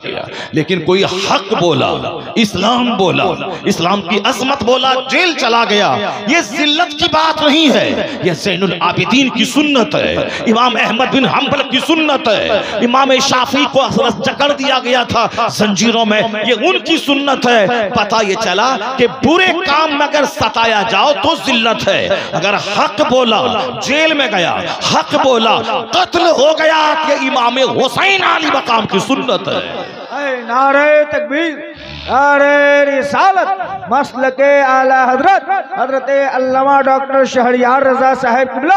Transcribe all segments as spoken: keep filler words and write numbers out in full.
गया। लेकिन कोई हक बोला, इस्लाम बोला, इस्लाम की अजमत बोला, जेल चला गया। ये जिल्लत की बात नहीं है, ये ज़ैनुल आबिदीन की सुन्नत है, इमाम अहमद बिन हंबल की सुन्नत है। इमाम शाफी को जकड़ दिया गया था जंजीरों में, ये उनकी सुन्नत है। पता ये चला कि बुरे काम में अगर सताया जाओ तो जिल्लत है। अगर हक बोला, जेल में गया, हक बोला, कत्ल हो गया, ये इमाम हुसैन आली मकाम की सुन्नत है। नारे तकबीर, नारे रिसालत, मसलके आला हजरत हजरत अल्लामा डॉक्टर शहरियार रजा साहब किबला,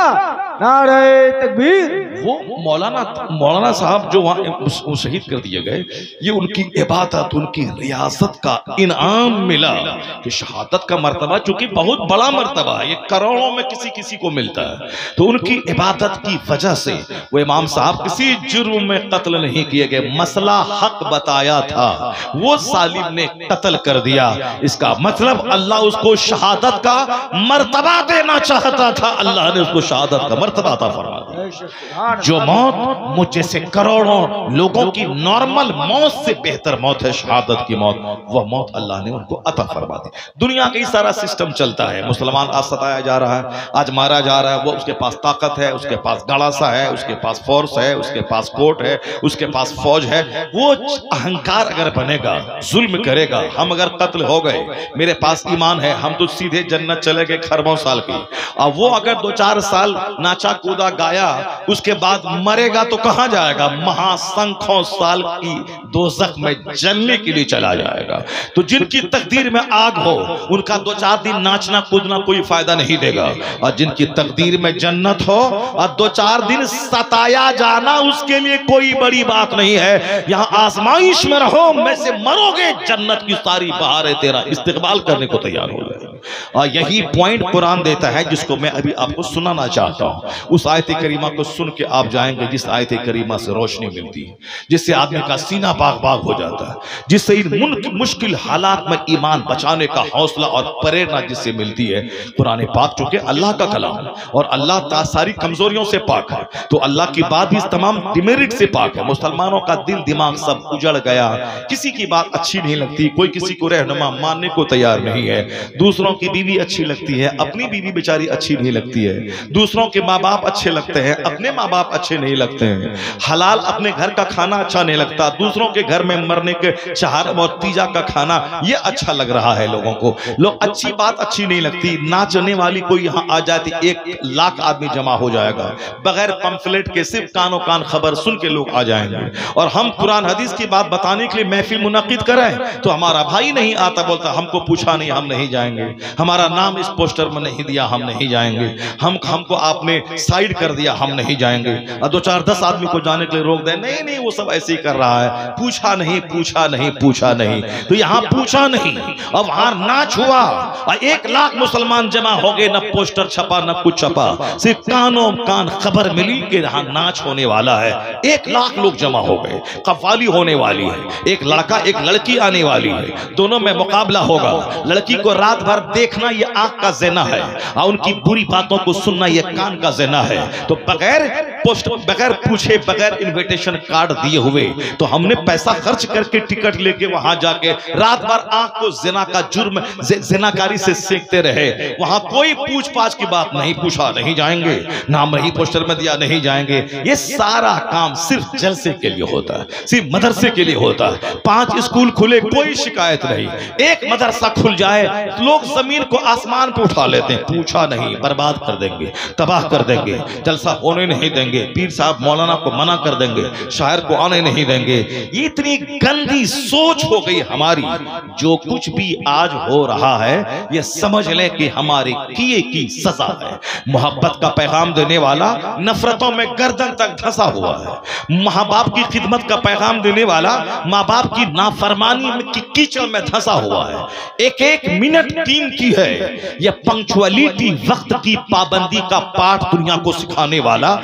नारे तकबीर। वो मौलाना मौलाना साहब जो वहाँ शहीद कर दिए गए, ये उनकी इबादत, उनकी रियासत का इनाम मिला कि शहादत का मर्तबा चूंकि बहुत बड़ा मर्तबा है, ये करोड़ों में किसी किसी को मिलता है, तो उनकी इबादत की वजह से वो इमाम साहब किसी जुर्म में कत्ल नहीं किए गए। मसला हक बताया था, वो सालिम ने कत्ल कर दिया। इसका मतलब अल्लाह उसको शहादत का मर्तबा देना चाहता था, अल्लाह ने उसको शहादत का मर्तबा अता फरमा दिया। जो मौत मुझ जैसे करोड़ों लोगों की नॉर्मल मौत से बेहतर मौत है शहादत की मौत, वह मौत अल्लाह ने उनको अता फरमा दी। दुनिया का सारा सिस्टम चलता है, मुसलमान आज सताया जा रहा है, आज मारा जा रहा है, वो उसके पास ताकत है, उसके पास गड़ासा है, उसके पास फोर्स है, उसके पास कोर्ट है, उसके पास फौज है। वो अहंकार अगर बनेगा, जुल्म करेगा, हम अगर कत्ल हो गए, मेरे पास ईमान है, हम तो सीधे जन्नत चले गए खरबों साल की। और वो अगर दो चार साल नाचा कूदा गाया, उसके बाद मरेगा तो कहां जाएगा? महासंख्यों साल की दोज़ख में जलने के लिए चला जाएगा। तो जिनकी तकदीर में आग हो, उनका दो चार दिन नाचना कूदना कोई फायदा नहीं देगा। और जिनकी तकदीर में जन्नत हो और दो चार दिन सताया जाना, उसके लिए कोई बड़ी बात नहीं है। यहाँ आजमाइश में रहो, में से मरोगे, जन्नत की सारी बहारें तेरा इस्तेकबाल करने को तैयार हो जाएगी। और यही पॉइंट कुरान देता है, जिसको मैं अभी आपको सुनाना चाहता हूँ। उस आयत करीमा को सुन के आप जाएंगे, जिस आयत करीमा से रोशनी मिलती है, जिससे आदमी का सीना बाग बाग हो जाता है, जिससे इन मुश्किल हालात में ईमान बचाने का हौसला और प्रेरणा जिससे मिलती है। कुरान पाक चूंकि अल्लाह का कलाम है और अल्लाह सारी कमजोरियों से पाक है, तो अल्लाह की बात भी तमाम डिमेरिट से पाक है। मुसलमानों का दिल दिमाग सब उजड़ गया, किसी की बात अच्छी नहीं लगती, कोई किसी को रहनुमा मानने को तैयार नहीं है। दूसरों की बीवी अच्छी लगती है, अपनी बीवी बेचारी अच्छी नहीं लगती है। दूसरों के माँ बाप अच्छे लगते हैं, अपने माँ बाप अच्छे नहीं लगते हैं। हलाल अपने घर का खाना अच्छा नहीं लगता, दूसरों के घर में मरने के चार और तीजा का खाना ये अच्छा लग रहा है लोगों को। लोग अच्छी बात अच्छी नहीं लगती। नाचने वाली कोई यहाँ आ जाती, एक लाख आदमी जमा हो जाएगा बगैर पंफलेट के, सिर्फ कानों कान खबर सुन के लोग आ जाएंगे। और हम कुरान हदीस की बात बताने के लिए महफिल मुनक्किद करें तो हमारा भाई नहीं आता, बोलता हमको पूछा नहीं, हम नहीं जाएंगे, हमारा नाम इस पोस्टर में नहीं दिया, हम नहीं जाएंगे, हम हमको आपने साइड कर दिया, हम नहीं जाएंगे। और दो चार दस आदमी को जाने के लिए रोक दे, नहीं नहीं वो सब ऐसे ही कर रहा है, पूछा नहीं पूछा नहीं पूछा नहीं। तो यहाँ पूछा नहीं और वहां नाच हुआ और एक लाख मुसलमान जमा हो गए, न पोस्टर छपा न कुछ छपा, सिर्फ कानों कान खबर मिली कि यहाँ नाच होने वाला है। एक लाख लोग जमा हो गए, कव्वाली होने वाली है, एक लड़का एक लड़की आने वाली है, दोनों में मुकाबला होगा। लड़की को रात भर देखना ये आंख का ज़िना है और उनकी बुरी बातों को सुनना ये कान का ज़िना है। तो बगैर पोस्ट बगैर पूछे बगैर इनविटेशन कार्ड दिए हुए तो हमने पैसा खर्च करके टिकट लेके वहां जाके रात भर आंख को ज़िना का जुर्म ज़िनाकारी से सेकते रहे। वहां कोई पूछ पाछ की बात नहीं, पूछा नहीं जाएंगे, नाम नहीं पोस्टर में दिया नहीं जाएंगे। ये सारा काम सिर्फ जलसे के लिए होता है, सिर्फ मदरसे के लिए होता है। पांच स्कूल खुले, कोई शिकायत नहीं। एक मदरसा खुल जाए लोग जमीन को आसमान पे उठा लेते हैं, पूछा नहीं, बर्बाद कर देंगे, तबाह कर देंगे, जलसा होने नहीं देंगे, पीर साहब मौलाना को मना कर देंगे, शायर को आने नहीं देंगे। ये इतनी गंदी सोच हो गई हमारी। जो कुछ भी आज हो रहा है ये समझ लें कि हमारे किए की सजा है। मोहब्बत का पैगाम देने वाला नफरतों में गर्दन तक धंसा हुआ है। माँ बाप की खिदमत का पैगाम देने वाला माँ बाप की नाफरमानी की कीचड़ में धंसा हुआ है। एक एक मिनट कीमती है। यह पंक्चुअलिटी, वक्त की पाबंदी का पाठ दुनिया को सिखाने वाला ये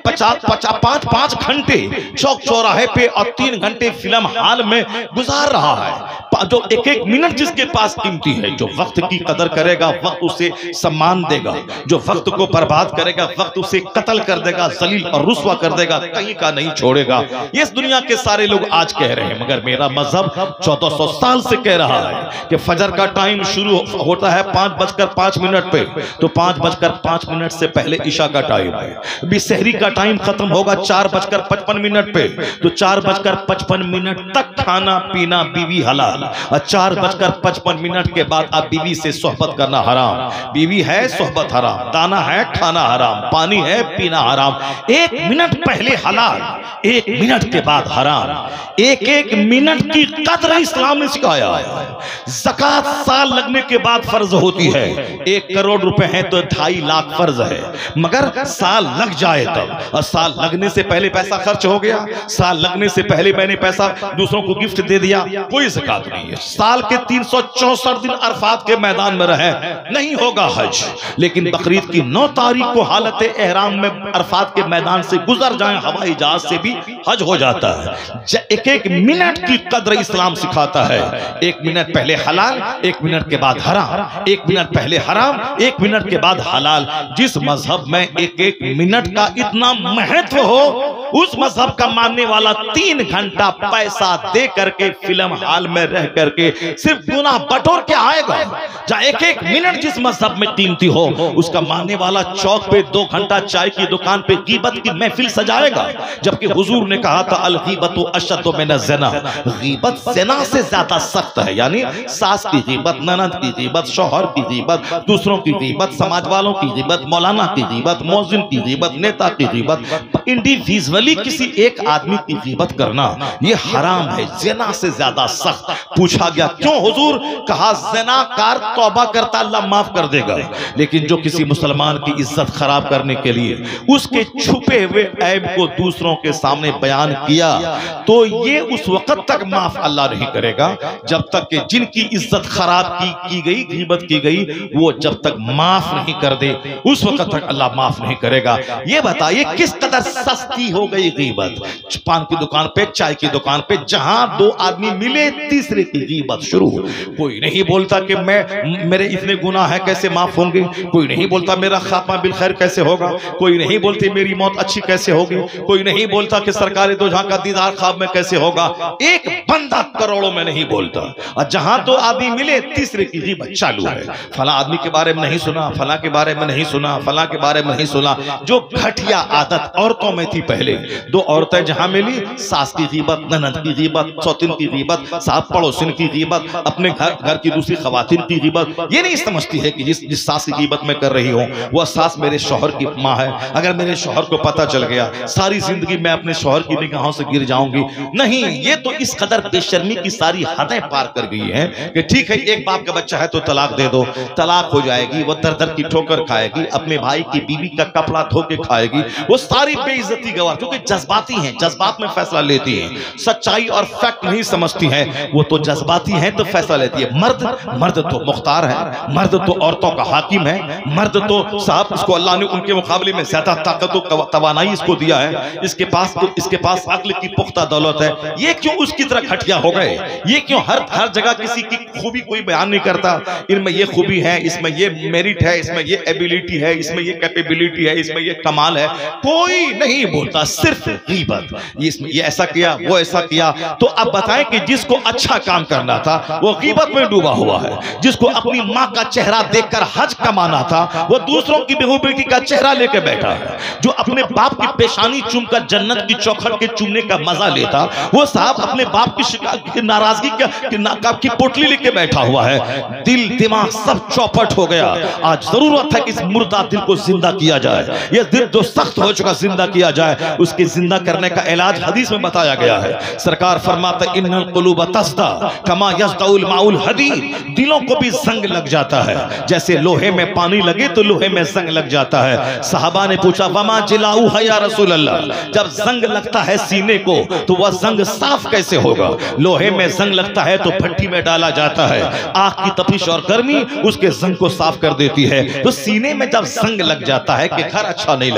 पचास पचास पांच पांच घंटे चौक चौराहे पे और तीन घंटे फिल्म हॉल में गुजार रहा है। जो एक एक मिनट जिसके पास कीमती है, जो वक्त की कदर करेगा वक्त उसे सम्मान देगा, जो वक्त को बर्बाद करेगा वक्त उसे कत्ल कर देगा, जलील और रुस्वा कर देगा, कहीं का नहीं छोड़ेगा। ये इस दुनिया के सारे लोग आज कह रहे हैं, मगर मेरा मजहब चौदह सौ साल से कह रहा है कि फजर का टाइम शुरू होता है पांच बजकर पांच मिनट पे, तो पांच बजकर पांच मिनट से पहले ईशा का टाइम है। अभी सहरी का टाइम खत्म होगा चार बजकर पचपन मिनट पे, तो चार बजकर पचपन मिनट तक खाना पीना बीवी हलाल, और चार बजकर पचपन मिनट के बाद आप बीवी से सोहबत करना हराम। बीवी है सोहबत हराम, दाना है खाना हराम, पानी है पीना हराम। एक मिनट पहले हलाल, एक मिनट के बाद हराम। एक एक मिनट की कदर इस्लाम ने सिखाया है। ज़कात साल लगने के बाद फर्ज होती है। एक करोड़ रुपए हैं तो ढाई लाख फर्ज है, मगर साल लग जाए तब, और साल लगने से पहले पैसा खर्च हो गया, साल लगने से पहले मैंने पैसा दूसरों को गिफ्ट दे दिया, कोई ज़कात नहीं है। साल के तीन सौ चौसठ दिन अरफात के मैदान में रहे, नहीं होगा हज। लेकिन बकरीद की नौ तारीख को हालत एहराम में अरफात के मैदान से गुजर जाए हवाई जहाज से भी हज हो जाता है। एक एक मिनट की कदर इस्लाम सिखाता है। एक मिनट पहले हलाल, एक मिनट के बाद हराम, एक मिनट पहले हराम, एक मिनट के बाद हलाल। जिस मजहब में एक एक मिनट का इतना महत्व हो, उस मजहब का मानने वाला तीन घंटा पैसा दे करके फिल्म हॉल में रह करके सिर्फ गुनाह बटोर के आएगा। जहां एक एक मिनट जिस मजहब में कीमती हो, उसका मानने वाला चौक पे दो घंटा चाय की दुकान पे गीबत की महफिल सजाएगा। जबकि हुजूर ने कहा था अल गीबतु अशद्दु मिन ज़िना, गीबत ज़िना से ज्यादा सख्त है। यानी सास की गीबत, ननद की गीबत, शौहर की गीबत, दूसरों की गीबत, समाज वालों की गीबत, मौलाना की गीबत, मौजिन की गीबत, नेता की गीबत, इंडिविजुअली किसी एक आदमी की गीबत करना ये हराम है, ज़िना से ज्यादा सख्त। पूछा गया क्यों हुजूर? कहा ज़िनाकार तौबा करता अल्लाह माफ कर देगा, लेकिन जो किसी मुसलमान की इज्जत खराब करने के लिए उसके छुपे हुए ऐब को दूसरों के सामने बयान किया, तो ये उस वक्त तक माफ अल्लाह नहीं करेगा जब तक कि जिनकी इज्जत खराब की की गई, गीबत की गई, वो जब तक माफ नहीं कर दे उस वक्त तक अल्लाह माफ नहीं करेगा। ये बताइए किस कदर सस्ती हो गई गीबत। पान की दुकान पे, चाय की दुकान पे, जहां दो आदमी मिले तीसरे की गीबत शुरू। कोई नहीं बोलता कि मैं मेरे इतने गुनाह है कैसे माफ होंगे, कोई नहीं बोलता मेरा खात्मा बिल खैर कैसे होगा, कोई नहीं बोलती मेरी मौत अच्छी कैसे होगी, कोई नहीं बोलता कि सरकारी दो जहां का दीदार ख्वाब में कैसे होगा। एक बंदा करोड़ों में नहीं बोलता, और जहां दो आदमी मिले तीसरे की गीबत चालू है। फला आदमी के बारे में नहीं सुना, फला के बारे में नहीं सुना, फला के बारे में नहीं सुना। जो घटिया आदत औरतों में थी पहले, दो औरतें जहां मिली, सास की गीबत, ननद की गीबत, सौतिन की गीबत, साहब पड़ोसिन की गीबत, अपने घर घर की दूसरी खवातीन की गीबत। ये नहीं समझती है कि जिस जिस सास की गीबत मैं कर रही हूं वह सास मेरे शौहर की माँ है। अगर मेरे शौहर को पता चल गया सारी जिंदगी मैं अपने शौहर की निगाहों से गिर जाऊंगी। नहीं, ये तो इस कदर बेशर्मी की सारी हदें पार कर गई है कि ठीक है एक बाप का बच्चा है तो तलाक दे दो, तलाक हो जाएगी, वो दर दर की ठोकर खाएगी, अपने भाई की बीवी का कपड़ा धो के खाएगी, वो सारी बेइज्जती गवा, क्योंकि जज्बाती हैं, जज्बात में फैसला लेती हैं, सच्चाई और फैक्ट नहीं समझती हैं, वो तो जज्बाती हैं तो फैसला लेती है। मर्द मर्द तो मुख्तार है, मर्द तो औरतों का हाकिम है, मर्द तो साहब इसको अल्लाह ने उनके मुकाबले में ज्यादा ताकत और तवानाई इसको दिया है, इसके पास तो इसके पास अक्ल की पुख्ता दौलत है। ये क्यों उसकी तरह घटिया हो गए? ये क्यों हर हर जगह किसी की खूबी कोई बयान नहीं करता? इनमें ये खूबी है, इसमें ये मेरिट है, इसमें ये एबिलिटी है, इसमें ये कैपेबिलिटी है, इसमें ये कमाल है, कोई नहीं बोलता, सिर्फ गीबत। इसमें ये ऐसा किया, वो ऐसा किया। तो अब बताएं कि जिसको अच्छा काम करना था वो गीबत में डूबा हुआ है, जिसको अपनी माँ का चेहरा देखकर हज कमाना था वो दूसरों की बहू बेटी का चेहरा लेकर बैठा है, जो अपने बाप की पेशानी चूमकर जन्नत की चौखट के चूमने का मजा लेता वो साहब अपने बाप की नाराजगी का की पोटली लेके बैठा हुआ है। दिल दिमाग सब चौपट हो गया। आज जरूरत है कि इस मुर्दा दिल को जिंदा किया जाए। ये दिल जो सख्त हो चुका जिंदा किया जाए, उसके जिंदा करने का इलाज हदीस में बताया गया है। सरकार फरमाते इन्नल कुलूब तस्दा कमा यस्दाउल माउल हदीद, दिलों को भी जंग लग जाता है, जैसे लोहे में पानी लगे तो लोहे में जंग लग जाता है। सहाबा ने पूछा वमा जिलाऊ है या रसूल अल्लाह, जब जंग लगता है सीने को तो वह जंग साफ कैसे होगा? लोहे में जंग लगता है तो भट्टी में डाला जाता है, आग की तपिश और गर्मी उसके जंग को साफ कर देती है। तो सीने में जब जंग लग जाता है कि घर अच्छा नहीं लगता,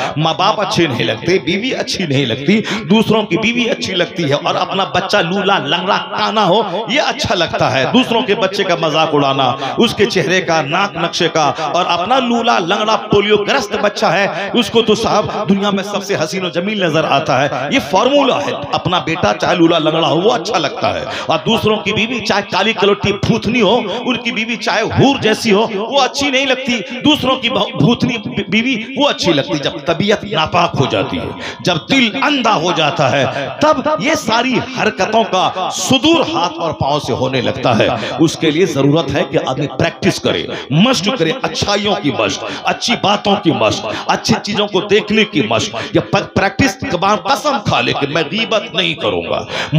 माँ बाप अच्छे नहीं लगते, बीवी अच्छी नहीं लगती, दूसरों की बीवी अच्छी लगती है, और अपना बच्चा लूला लंगड़ा काना हो ये अच्छा लगता है। दूसरों के बच्चे का मजाक उड़ाना, उसके चेहरे का, नाक नक्शे का, और अपना लूला लंगड़ा पोलियो ग्रस्त बच्चा है उसको तो साहब दुनिया में सबसे हसीन और जमील नजर आता है। ये फॉर्मूला है। अपना बेटा चाहे लूला लंगड़ा हो वो अच्छा लगता है, और दूसरों की बीवी चाहे काली कलोटी भूतनी हो, उनकी बीवी चाहे हूर जैसी हो वो अच्छी नहीं लगती, दूसरों की भूतनी बीवी वो अच्छी लगती। जब तबीयत नापाक हो जाती है, जब दिल अंधा हो जाता है, तब ये सारी हरकतों का सुदूर हाथ और पांव से होने लगता है। उसके लिए जरूरत है कि आदमी प्रैक्टिस करे, मश्क करे, अच्छाइयों की मश्क, अच्छी बातों की मश्क, अच्छी चीजों को देखने की मश्क। या प्रैक्टिस कसम खा ले कि मैं गीबत नहीं करूंगा,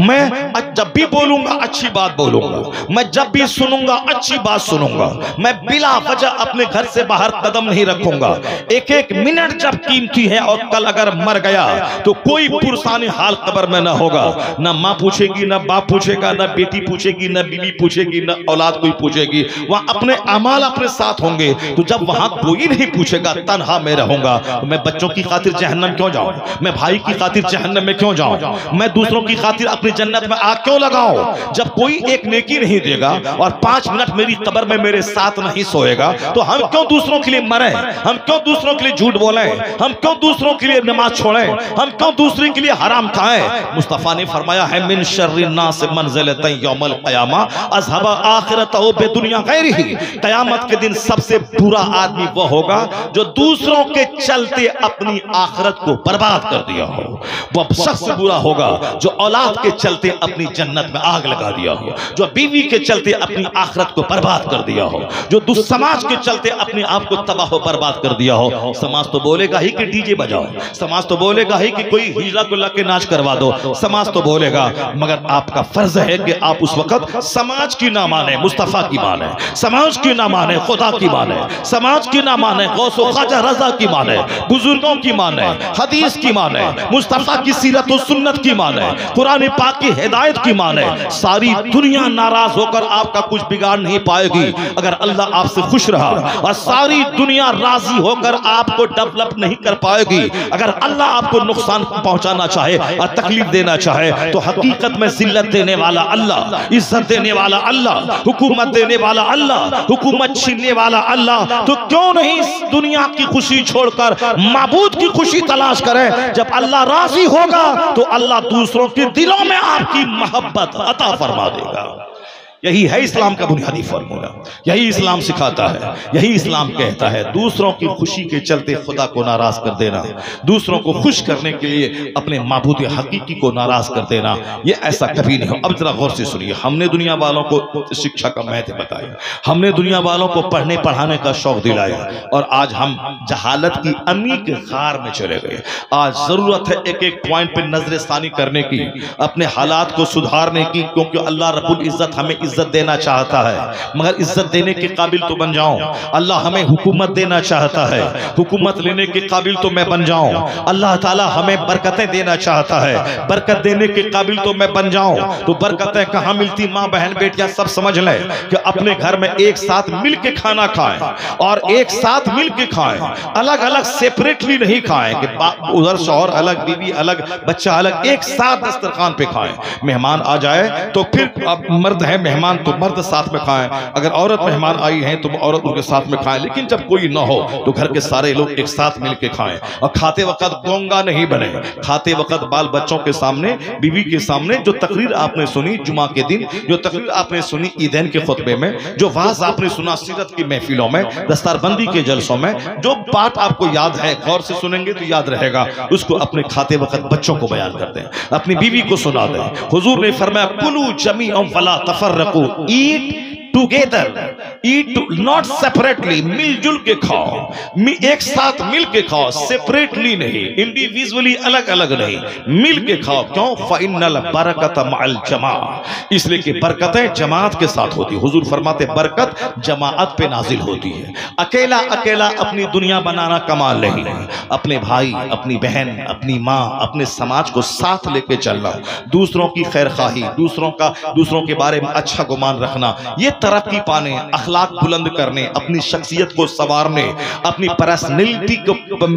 मैं जब भी बोलूंगा अच्छी बात बोलूंगा, मैं जब भी सुनूंगा अच्छी बात सुनूंगा, मैं बिला वजह अपने घर से बाहर कदम नहीं रखूंगा। एक एक मिनट जब कीमती है, और कल अगर मर गया तो कोई पुरसानी हाल कब्र में ना होगा, ना माँ पूछेगी, ना बाप पूछेगा, ना बेटी पूछेगी, ना बीवी पूछेगी, ना औलाद कोई पूछेगी। वहां अपने अमाल अपने साथ होंगे। तो जब वहां कोई नहीं पूछेगा, तन्हा मैं रहूंगा, तो मैं बच्चों की खातिर जहन्नम क्यों जाऊं, मैं भाई की खातिर जहन्नम में क्यों जाऊं, मैं दूसरों की खातिर अपनी जन्नत में आग क्यों लगाऊं। जब कोई एक नेकी नहीं देगा और पांच मिनट मेरी कब्र में मेरे साथ नहीं सोएगा, तो हम क्यों दूसरों के लिए मरे, हम क्यों दूसरों के लिए झूठ बोले, हम क्यों दूसरों के लिए नमाज छोड़े, हम क्यों दूसरे के लिए हराम खाएं। मुस्तफा ने फरमाया है मिन शर्रिन नास मंज़िलतन यौमल क़यामा अज़हबा आखिरतहु बिदुनिया गैरिही। क़यामत के दिन सबसे बुरा आदमी वो होगा जो दूसरों के चलते अपनी आखिरत को बर्बाद कर दिया हो। वो शख्स बुरा होगा जो औलाद के चलते अपनी जन्नत में आग लगा दिया हो, जो बीवी के चलते अपनी आखिरत को बर्बाद कर दिया हो, जो समाज के चलते अपने आप को तबाह हो बर्बाद कर दिया हो। समाज तो बोलेगा ही कि डीजे बजाओ, समाज तो बोलेगा ही कि कोई हिजला को लग के नाच करवा दो, समाज तो बोलेगा, मगर आपका फर्ज है कि आप उस वक्त समाज की ना माने, मुस्तफा की माने, समाज की ना माने, खुदा की माने, समाज की ना माने, गौसो ख्वाजा रजा की माने, बुजुर्गों की माने, हदीस की माने, मुस्तफा की सीरत और सुन्नत की माने, कुरान पाक की हिदायत की माने। सारी दुनिया नाराज होकर आपका कुछ बिगाड़ नहीं पाएगी अगर अल्लाह आपसे खुश रहा, और सारी दुनिया राजी होकर आपको डेवलप नहीं कर पाएगी अगर अल्लाह आपको नुकसान पहुंचाना चाहे और तकलीफ देना चाहे। तो हकीकत में जिल्लत देने वाला अल्लाह, इज्जत देने वाला अल्लाह, हुकूमत देने वाला अल्लाह, हुकूमत छीनने वाला अल्लाह। तो क्यों नहीं दुनिया की खुशी छोड़कर माबूद की खुशी तलाश करें। जब अल्लाह राजी होगा तो अल्लाह दूसरों के दिलों में आपकी मोहब्बत अता फरमा देगा। यही है इस्लाम का बुनियादी फॉर्मूला, यही इस्लाम सिखाता है, यही इस्लाम कहता है। दूसरों की खुशी के चलते खुदा को नाराज कर देना, दूसरों को खुश करने के लिए अपने माबूद हकीकी को नाराज कर देना, ये ऐसा कभी नहीं हो। अब जरा गौर से सुनिए, हमने दुनिया वालों को शिक्षा का महत्व बताया, हमने दुनिया वालों को पढ़ने पढ़ाने का शौक दिलाया, और आज हम जहालत की अमी के खार में चले गए। आज जरूरत है एक एक पॉइंट पे नजरसानी करने की, अपने हालात को सुधारने की, क्योंकि अल्लाह रब्बुल इज्जत हमें इज्जत देना चाहता है, मगर इज्जत देने के काबिल तो बन जाऊं। अल्लाह हमें हुकूमत देना चाहता है, हुकूमत लेने के काबिल तो मैं बन जाऊं। अल्लाह ताला हमें बरकतें देना चाहता है, बरकत देने के काबिल तो मैं बन जाऊं। तो बरकतें कहां मिलती, माँ बहन बेटियां सब समझ लें कि अपने घर में एक साथ मिल के खाना खाएं, और एक साथ मिल के खाएं, अलग अलग सेपरेटली नहीं खाएं कि उधर शौहर अलग, बीवी अलग, बच्चा अलग, एक साथ दस्तरखान पे खाएं। मेहमान आ जाए तो फिर अब मर्द है मेहमान तो मर्द साथ में खाएं, अगर औरत मेहमान आई है तो औरत उनके साथ में खाएं, लेकिन जब कोई ना हो तो घर के सारे लोग एक साथ मिलके खाएं। और खाते वक्त गोंगा नहीं बने, खाते वक्त बाल बच्चों के सामने, बीवी के सामने जो तकरीर आपने सुनी जुमा के दिन, जो तकरीर आपने सुनी ईदैन के खुतबे में, जो वाज आपने सुना सीरत की महफिलों में, दस्तारबंदी के जलसों में, जो बात आपको याद है गौर से सुनेंगे तो याद रहेगा, उसको अपने खाते वक्त बच्चों को बयान कर दें, अपनी बीवी को सुना दें। हुजूर ने फरमाया कुलू जमीअन वला तफर्रकू, eat together, eat not separately, मिलजुल के खाओ, एक साथ मिल के खाओ, सेपरेटली नहीं, इंडिविजुअली अलग अलग नहीं, मिल के खाओ। क्यों? फ़इन्नल बरकत मअल जमा, इसलिए कि बरकतें जमात के साथ होती है। हुजूर फरमाते बरकत जमात पे नाजिल होती है। अकेला अकेला अपनी दुनिया बनाना कमाल नहीं है, अपने भाई, अपनी बहन, अपनी माँ, अपने समाज को साथ लेके चलना, दूसरों की खैर खाही, दूसरों का दूसरों के बारे में अच्छा गुमान रखना, ये तरक्की पाने, अखलाक बुलंद करने, अपनी शख्सियत को संवारने, अपनी पर्सनैलिटी को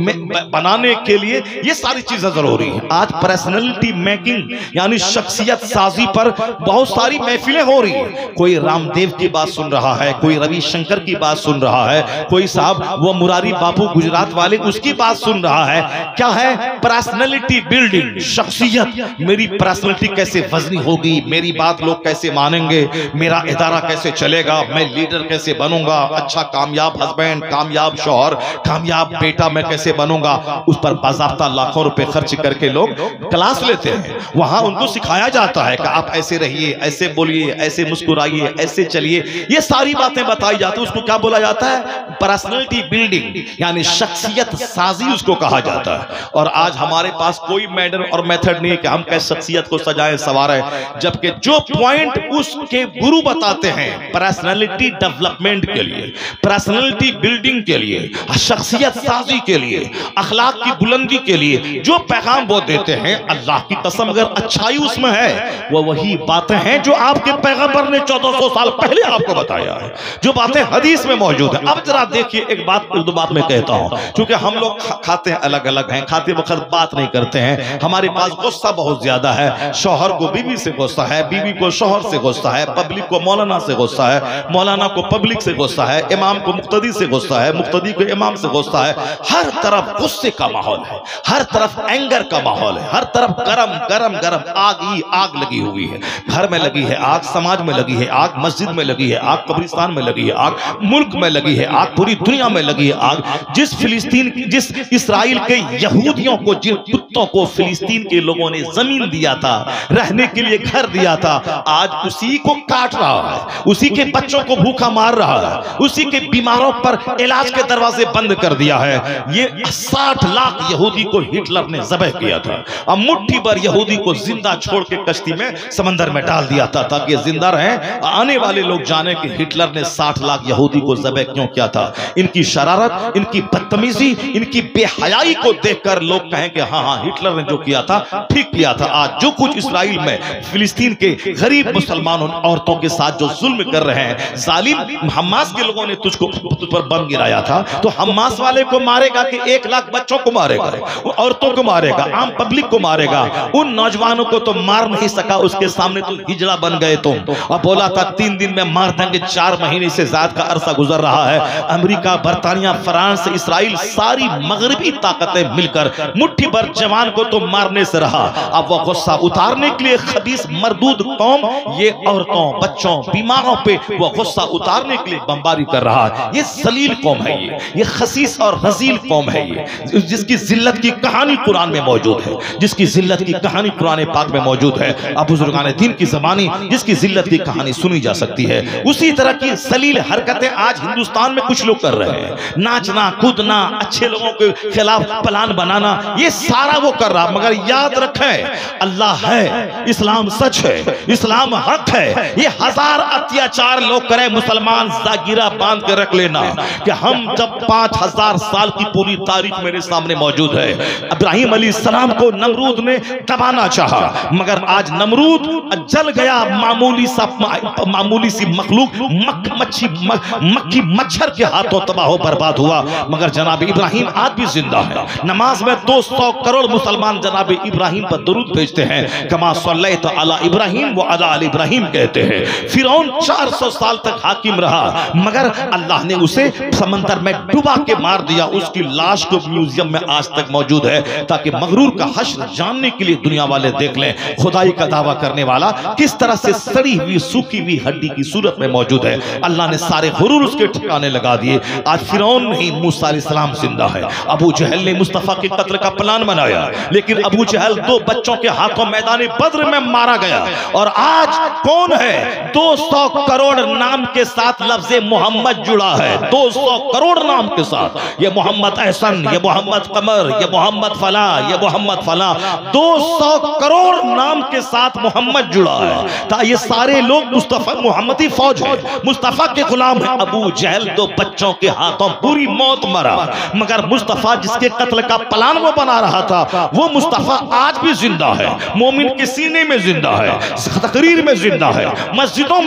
बनाने के लिए ये सारी चीजें जरूरी हैं। आज पर्सनैलिटी मेकिंग यानी शख्सियत साजी पर बहुत सारी महफिलें हो रही है। कोई रामदेव की बात सुन रहा है, कोई रविशंकर की बात सुन रहा है, कोई साहब वो मुरारी बापू गुजरात वाले उसकी बात सुन रहा है। क्या है? पर्सनैलिटी बिल्डिंग, शख्सियत। मेरी पर्सनैलिटी कैसे वजनी होगी, मेरी बात लोग कैसे मानेंगे, मेरा इदारा कैसे चलेगा, मैं लीडर कैसे बनूंगा, अच्छा कामयाब हस्बैंड, कामयाब शौहर, कामयाब बेटा मैं कैसे बनूंगा। उस पर बाज़ाब्ता लाखों रुपए खर्च करके लोग क्लास लेते हैं। वहां उनको सिखाया जाता है कि आप ऐसे रहिए, ऐसे बोलिए, ऐसे मुस्कुराइए, ऐसे चलिए, ये सारी बातें बताई जाती है। उसको क्या बोला जाता है? पर्सनैलिटी बिल्डिंग यानी शख्सियत साजी उसको कहा जाता है। और आज हमारे पास कोई मैडर और मेथड नहीं है कि हम कैसे शख्सियत को सजाएं संवारें, जबकि जो पॉइंट उसके गुरु बताते हैं पर्सनैलिटी डेवलपमेंट के लिए, पर्सनैलिटी बिल्डिंग के लिए, शख्सियत साजी के लिए, अखलाक की बुलंदी के लिए जो पैगाम वो देते हैं, अल्लाह की कसम अगर अच्छाई उसमें है वो वही बातें हैं जो आपके पैगंबर ने चौदह सौ साल पहले आपको बताया है, जो बातें हदीस में मौजूद है। अब जरा देखिए, एक बात एक दो बात मैं कहता हूं, क्योंकि हम लोग खा, खाते हैं अलग अलग हैं, खाते वक्त बात नहीं करते हैं, हमारे पास गुस्सा बहुत ज्यादा है। शौहर को बीवी से गुस्सा है, बीवी को शौहर से गुस्सा है, पब्लिक को मौलाना से गुस्सा है, मौलाना को पब्लिक से गुस्सा है, इमाम को मुक्तदी से गुस्सा है, मुक्तदी को इमाम से गुस्सा है। हर तरफ गुस्से का माहौल है, हर तरफ एंगर का माहौल है, हर तरफ गरम गरम गरम आग ही आग लगी हुई है। घर में लगी है आग, समाज में लगी है आग, मस्जिद में लगी है आग, कब्रिस्तान में लगी है आग, मुल्क में लगी है आग, पूरी दुनिया में लगी है आग। जिस फिलिस्तीन जिस इस्राइल के यहूदियों को, जिन कुत्तों को फिलिस्तीन के लोगों ने जमीन दिया था, रहने के लिए घर दिया था, आज उसी को काट रहा है, उसी के बच्चों को भूखा मार रहा है, उसी के बीमारों पर इलाज के दरवाजे बंद कर दिया है। ये साठ लाख यहूदी को हिटलर ने ज़बह किया था। अब मुट्ठी भर यहूदी को जिंदा छोड़ के कश्ती में समंदर में डाल दिया था ताकि ये जिंदा रहें, आने वाले लोग जाने कि हिटलर ने साठ लाख यहूदी को ज़बह क्यों किया था। इनकी शरारत, इनकी बदतमीजी, इनकी बेहयाई को देखकर लोग कहें कि हाँ हाँ हिटलर ने जो किया था ठीक किया था। आज जो कुछ इस्राइल में फिलिस्तीन के गरीब मुसलमानों औरतों के साथ जो जुल्म कर रहे हैं जालिम, हमास के लोगों ने तुझको तुझ पर बम गिराया था, तो हमास वाले को मारेगा कि एक लाख बच्चों को मारेगा, औरतों को मारेगा, आम पब्लिक को मारेगा। उन नौजवानों को तो मार नहीं सका, उसके सामने तो हिजड़ा बन गए तुम, और बोला था तीन दिन में मार देंगे। चार महीने से ज्यादा का अरसा गुजर रहा है, अमेरिका, बरतानिया, फ्रांस, इसराइल, सारी मगरबी ताकतें मिलकर मुट्ठी भर जवान को तो मारने से रहा। अब वो गुस्सा उतारने के लिए खबीस मरदूद कौम ये औरतों, बच्चों, बीमारों पे वो गुस्सा उतारने के लिए बमबारी कर रहा है। ये जलील कौम है, ये ये खसीस और रजील कौम है, ये जिसकी जिल्लत की कहानी कुरान में मौजूद है, जिसकी जिल्लत की कहानी कुरान पाक में मौजूद है। अब बुजुर्गान दीन की ज़बानी जिसकी जिल्लत की कहानी सुनी जा सकती है, उसी तरह की सलील हरकतें आज हिंदुस्तान में कुछ लोग कर रहे हैं। नाचना, कूदना, अच्छे लोगों के खिलाफ प्लान बनाना, ये सारा वो कर रहा। मगर याद रखें, अल्लाह है, इस्लाम सच है, इस्लाम हक है। ये हजार अत्याचार लोग करें, मुसलमान जागीरा बांध के रख लेना कि हम जब पांच हजार साल की पूरी तारीख मेरे सामने मौजूद है। इब्राहिम अलैहिस्सलाम को नमरूद ने दबाना चाहा, मगर आज नमरूद जल गया। मामूली सा मामूली सी मखलूक मक, मच्छी मक्खी मच्छर के हाथों तबाह बर्बाद हुआ, मगर जनाब इब्राहिम आज भी जिंदा है। नमाज में दो सौ करोड़ मुसलमान जनाब इब्राहिम पर दुरूद भेजते हैं, कमा सल्लैतु अला इब्राहिम व अला आल इब्राहिम कहते हैं। फिरौन चार सौ साल तक हाकिम रहा, मगर अल्लाह ने उसे समंदर में डुबा के मार दिया। उसकी लाश को म्यूजियम में आज तक मौजूद है, ताकि मगरूर का हश्र जानने के लिए दुनिया वाले देख लें खुदाई का दावा करने वाला किस तरह से सड़ी हुई सूखी हुई हड्डी की सूरत में मौजूद है। अल्लाह ने सारे गुरूर उसके ठिकाने लगा दिए। आज फिरौन नहीं, मूसा अलैहिस्सलाम जिंदा है। अबू जहल ने मुस्तफा के कत्ल का प्लान बनाया, लेकिन अबू जहल दो बच्चों के हाथों मैदान बद्र में मारा गया। और आज कौन है? दो सौ करोड़ नाम के साथ लफ्ज मोहम्मद जुड़ा है, दो सौ करोड़ नाम के साथ। ये मोहम्मद एहसन, ये मोहम्मद कमर, ये मोहम्मद फला, ये मोहम्मद फला, दो सौ करोड़ नाम के साथ मोहम्मद जुड़ा है। ता ये सारे लोग मुस्तफा मोहम्मदी फौज है, मुस्तफा के गुलाम है। अबू जहल दो बच्चों के हाथों पूरी मौत मरा, मगर मुस्तफा जिसके कत्ल का प्लान वो बना रहा था, वो मुस्तफा आज भी जिंदा है, मोमिन के सीने में जिंदा है, तकरीर में जिंदा है, मस्जिदों में जिंदा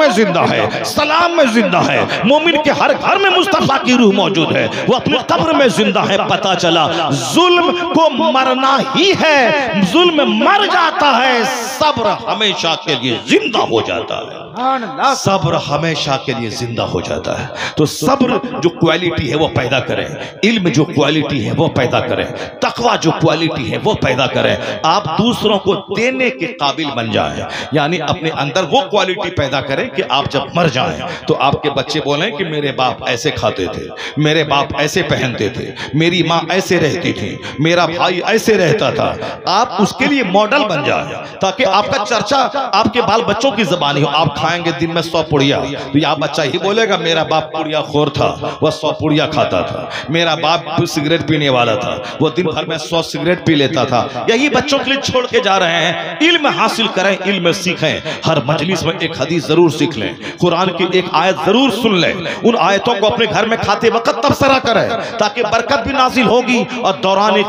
है, सलाम में जिंदा है। मोमिन के हर घर में मुस्तफा की रूह मौजूद है, वो अपनी कब्र में जिंदा है। पता चला जुल्म को मरना ही है, जुल्म मर जाता है, सब्र हमेशा के लिए जिंदा हो जाता है। सब्र हमेशा के लिए जिंदा हो जाता है। तो सब्र जो क्वालिटी है वो पैदा करें, इल्म जो क्वालिटी है वो पैदा करें, तकवा जो क्वालिटी है वो पैदा करें। आप दूसरों को देने के काबिल बन जाएं, यानी अपने अंदर वो क्वालिटी पैदा करें कि आप जब मर जाएं तो आपके बच्चे बोलें कि मेरे बाप ऐसे खाते थे, मेरे बाप ऐसे पहनते थे, मेरी माँ ऐसे रहती थी, मेरा भाई ऐसे रहता था। आप उसके लिए मॉडल बन जाए ताकि आपका चर्चा आपके बाल बच्चों की जबानी हो। आप खाएंगे दिन में सौ पुड़िया तो यह बच्चा ही बोलेगा मेरा बाप पुड़िया खोर था, वह सौ पुड़िया खाता था, मेरा बाप सिगरेट पीने वाला था, वो दिन भर में सौ सिगरेट पी लेता था। यही बच्चों के लिए छोड़ के जा रहे हैं। इल्म हासिल करें, इल्म सीखें, हर मजलिस में एक हदीस जरूर सीख लें, कुरान की एक आयत जरूर सुन लें, उन आयतों को अपने घर में खाते वक्त तबसरा करें ताकि बरकत भी नाजिल होगी और दौरान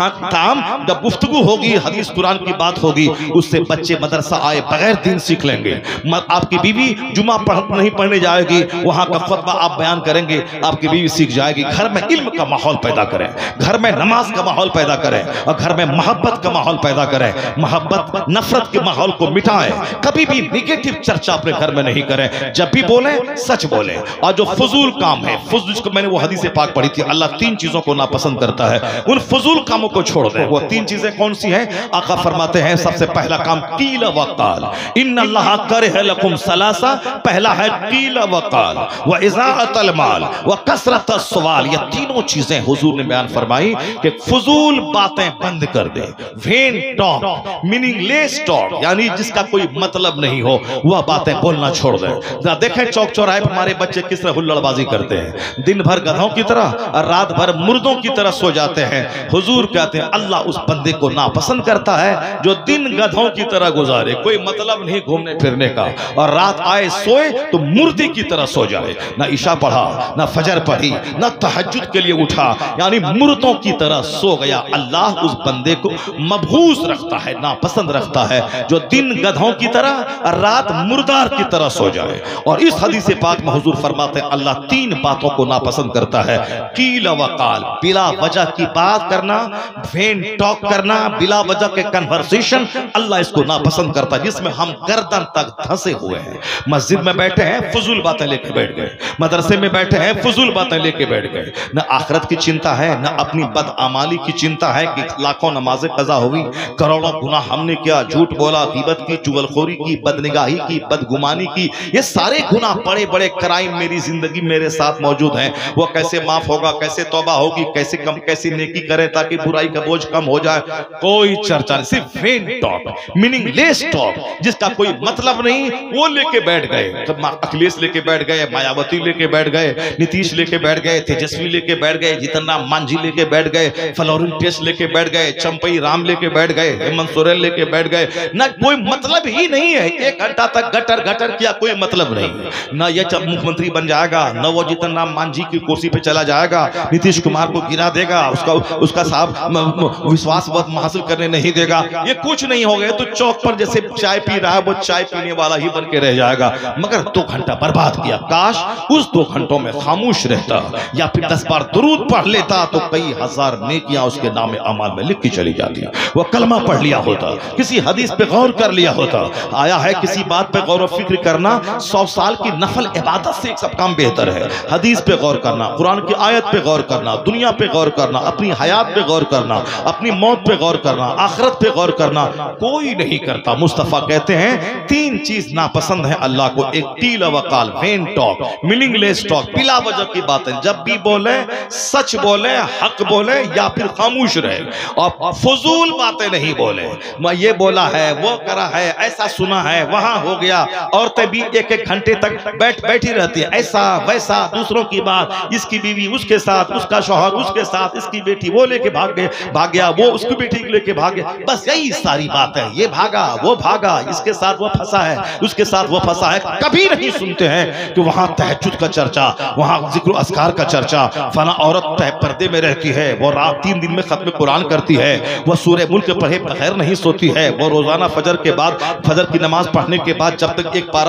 काम जब गुफ्तगू होगी हदीस कुरान की बात होगी उससे बच्चे मदरसा आए बगैर दिन सीख लेंगे। आपकी बीवी जुमा पढ़ नहीं पढ़ने जाएगी, वहां का खुतबा आप बयान करेंगे, आपकी बीवी सीख जाएगी। घर में इल्म का माहौल पैदा करें, घर में नमाज का माहौल पैदा करें और घर में मोहब्बत का माहौल पैदा करें। मोहब्बत नफरत के माहौल को मिटाएं, कभी भी निगेटिव चर्चा अपने घर में नहीं करें, जब भी बोलें सच बोलें। और जो फजूल काम है, फजूल को मैंने वो हदीस पाक पढ़ी थी, अल्लाह तीन चीजों को नापसंद करता है, उन फजूल कामों को छोड़ दें। वो तीन चीजें कौन सी हैं? आका फरमाते हैं सबसे पहला काम कील वकाल, इन्नल्लाह करह लकुम सलासा, पहला है कील वकाल व इज़ाअतल माल व कसरत सवाल। ये तीनों चीजें हुजूर ने बयान फरमाई कि फजूल बातें बंद कर दे, वेन टॉक, मीनिंगलेस टॉक, यानी जिसका कोई मतलब नहीं हो वह बातें बोलना छोड़ दे। जरा देखें चौक चौराहे पर हमारे बच्चे किस तरह हुल्लड़बाजी करते हैं, दिन भर गधों की तरह और रात भर मुर्दों की तरह सो जाते हैं। हुजूर कहते हैं अल्लाह उस बंदे को नापसंद करता है जो दिन गधों की तरह गुजारे, कोई मतलब नहीं घूमने फिरने का, और रात आए सोए तो मुर्दे की तरह सो जाए, ना ईशा पढ़ा, ना फजर पढ़ी, ना तहज्जुद के लिए उठा, यानी मुर्दों की तरह सो गया। अल्लाह उस बंदे को मबहूस रखता है, नापसंद रखता है जो दिन गधों की तरह और रात मुर्दार की तरह सो जाए। और इस हदीस पाक में हुजूर फरमाते हैं अल्लाह तीन बातों को नापसंद करता है, कील वकाल, बिला वजह की बात करना, वेन टॉक करना, बिला वजह के कन्वर्सेशन, अल्लाह इसको नापसंद करता है, जिसमें हम गर्दन तक धंसे हुए हैं। मस्जिद में बैठे हैं फजूल बातें लेके बैठ गए, मदरसे में बैठे हैं फजूल बातें लेके बैठ गए, न आखिरत की चिंता है, न अपनी बदआमाली की चिंता है कि लाखों नमाजें कज़ा हुई, करोड़ों गुनाह हमने किया, झूठ बोला, गीबत की, चुगलखोरी की, बदनिगाही की, बदगुमानी की, ये सारे गुनाह बड़े बड़े क्राइम मेरी जिंदगी मेरे साथ मौजूद हैं। वो कैसे माफ होगा, कैसे तौबा होगी, कैसे कम कैसे नेकी करें ताकि बुराई का बोझ कम हो जाए, कोई चर्चा नहीं, सिर्फ वेन टॉक, मीनिंगलेस टॉक, जिसका कोई मतलब नहीं, वो लेके बैठ गए। अखिलेश लेके बैठ गए, मायावती लेके बैठ गए, नीतीश लेके बैठ गए, तेजस्वी लेके बैठ गए, जीतन राम मांझी लेके बैठ गए, फ्लोरिन टेस्ट लेके बैठ गए, चंपई राम लेके बैठ गए, हेमंत सोरेन लेके बैठ गए, ना कोई मतलब ही नहीं है। एक घंटा तक गटर गटर किया, कोई मतलब नहीं, ना ये मुख्यमंत्री बन जाएगा, न वो जीतन राम मांझी की कुर्सी पे चला जाएगा, नीतीश कुमार को गिरा देगा, उसका उसका साहब विश्वास हासिल करने नहीं देगा, ये कुछ नहीं हो गया। तो चौक पर जैसे चाय पी रहा है वो चाय पीने वाला ही बन के रह जाएगा। मगर दो घंटा बर्बाद किया, काश उस दो घंटों में खामोश रहता या फिर दस बार दुरूद पढ़ लेता तो कई हजार नेकियां उसके नाम अमाल में लिख की चली जाती। वो कलमा पढ़ लिया होता, किसी हदीस पे गौर कर लिया होता। आया है किसी बात पे गौर और फिक्र करना सौ साल की नफल इबादत से एक सब काम बेहतर है। हदीस पे गौर करना, कुरान की आयत पे गौर करना, दुनिया पे गौर करना, अपनी हयात पे गौर करना, अपनी मौत पे गौर करना, आखिरत पे गौर करना, कोई नहीं करता। मुस्तफा कहते हैं तीन चीज नापसंद है अल्लाह को, एक कील वकाल, वेन टॉक, मीनिंगलेस टॉक, बिला वजह की बातें, जब भी बोले सच बोले, हक बोले या फिर खामोश रहे, और फजूल बातें नहीं बोले। मैं ये बोला है, वो करा है, ऐसा सुना है, वहां हो गया। औरतें भी एक एक घंटे तक बैठ बैठी रहती है, ऐसा वैसा, दूसरों की बात, इसकी बीवी उसके साथ, उसका शौहर उसके साथ, इसकी बेटी वो लेके भाग गए भाग गया, वो उसकी बेटी लेके भाग गया, बस यही सारी बात है। ये भागा, वो भागा, इसके साथ वो फंसा है, उसके साथ वो फंसा है। कभी नहीं सुनते हैं कि वहां तहज्जुद का चर्चा, वहां जिक्र अस्कार का चर्चा, फला औरत पर्दे में रहती है, वो रात तीन दिन में खत्म कुरान करती है, वो सूरह मुल्क पढ़े बगैर नहीं सोती है, वो रोजाना फजर के बाद, फजर की नमाज पढ़ने के बाद जब तक एक पारा ना पढ़े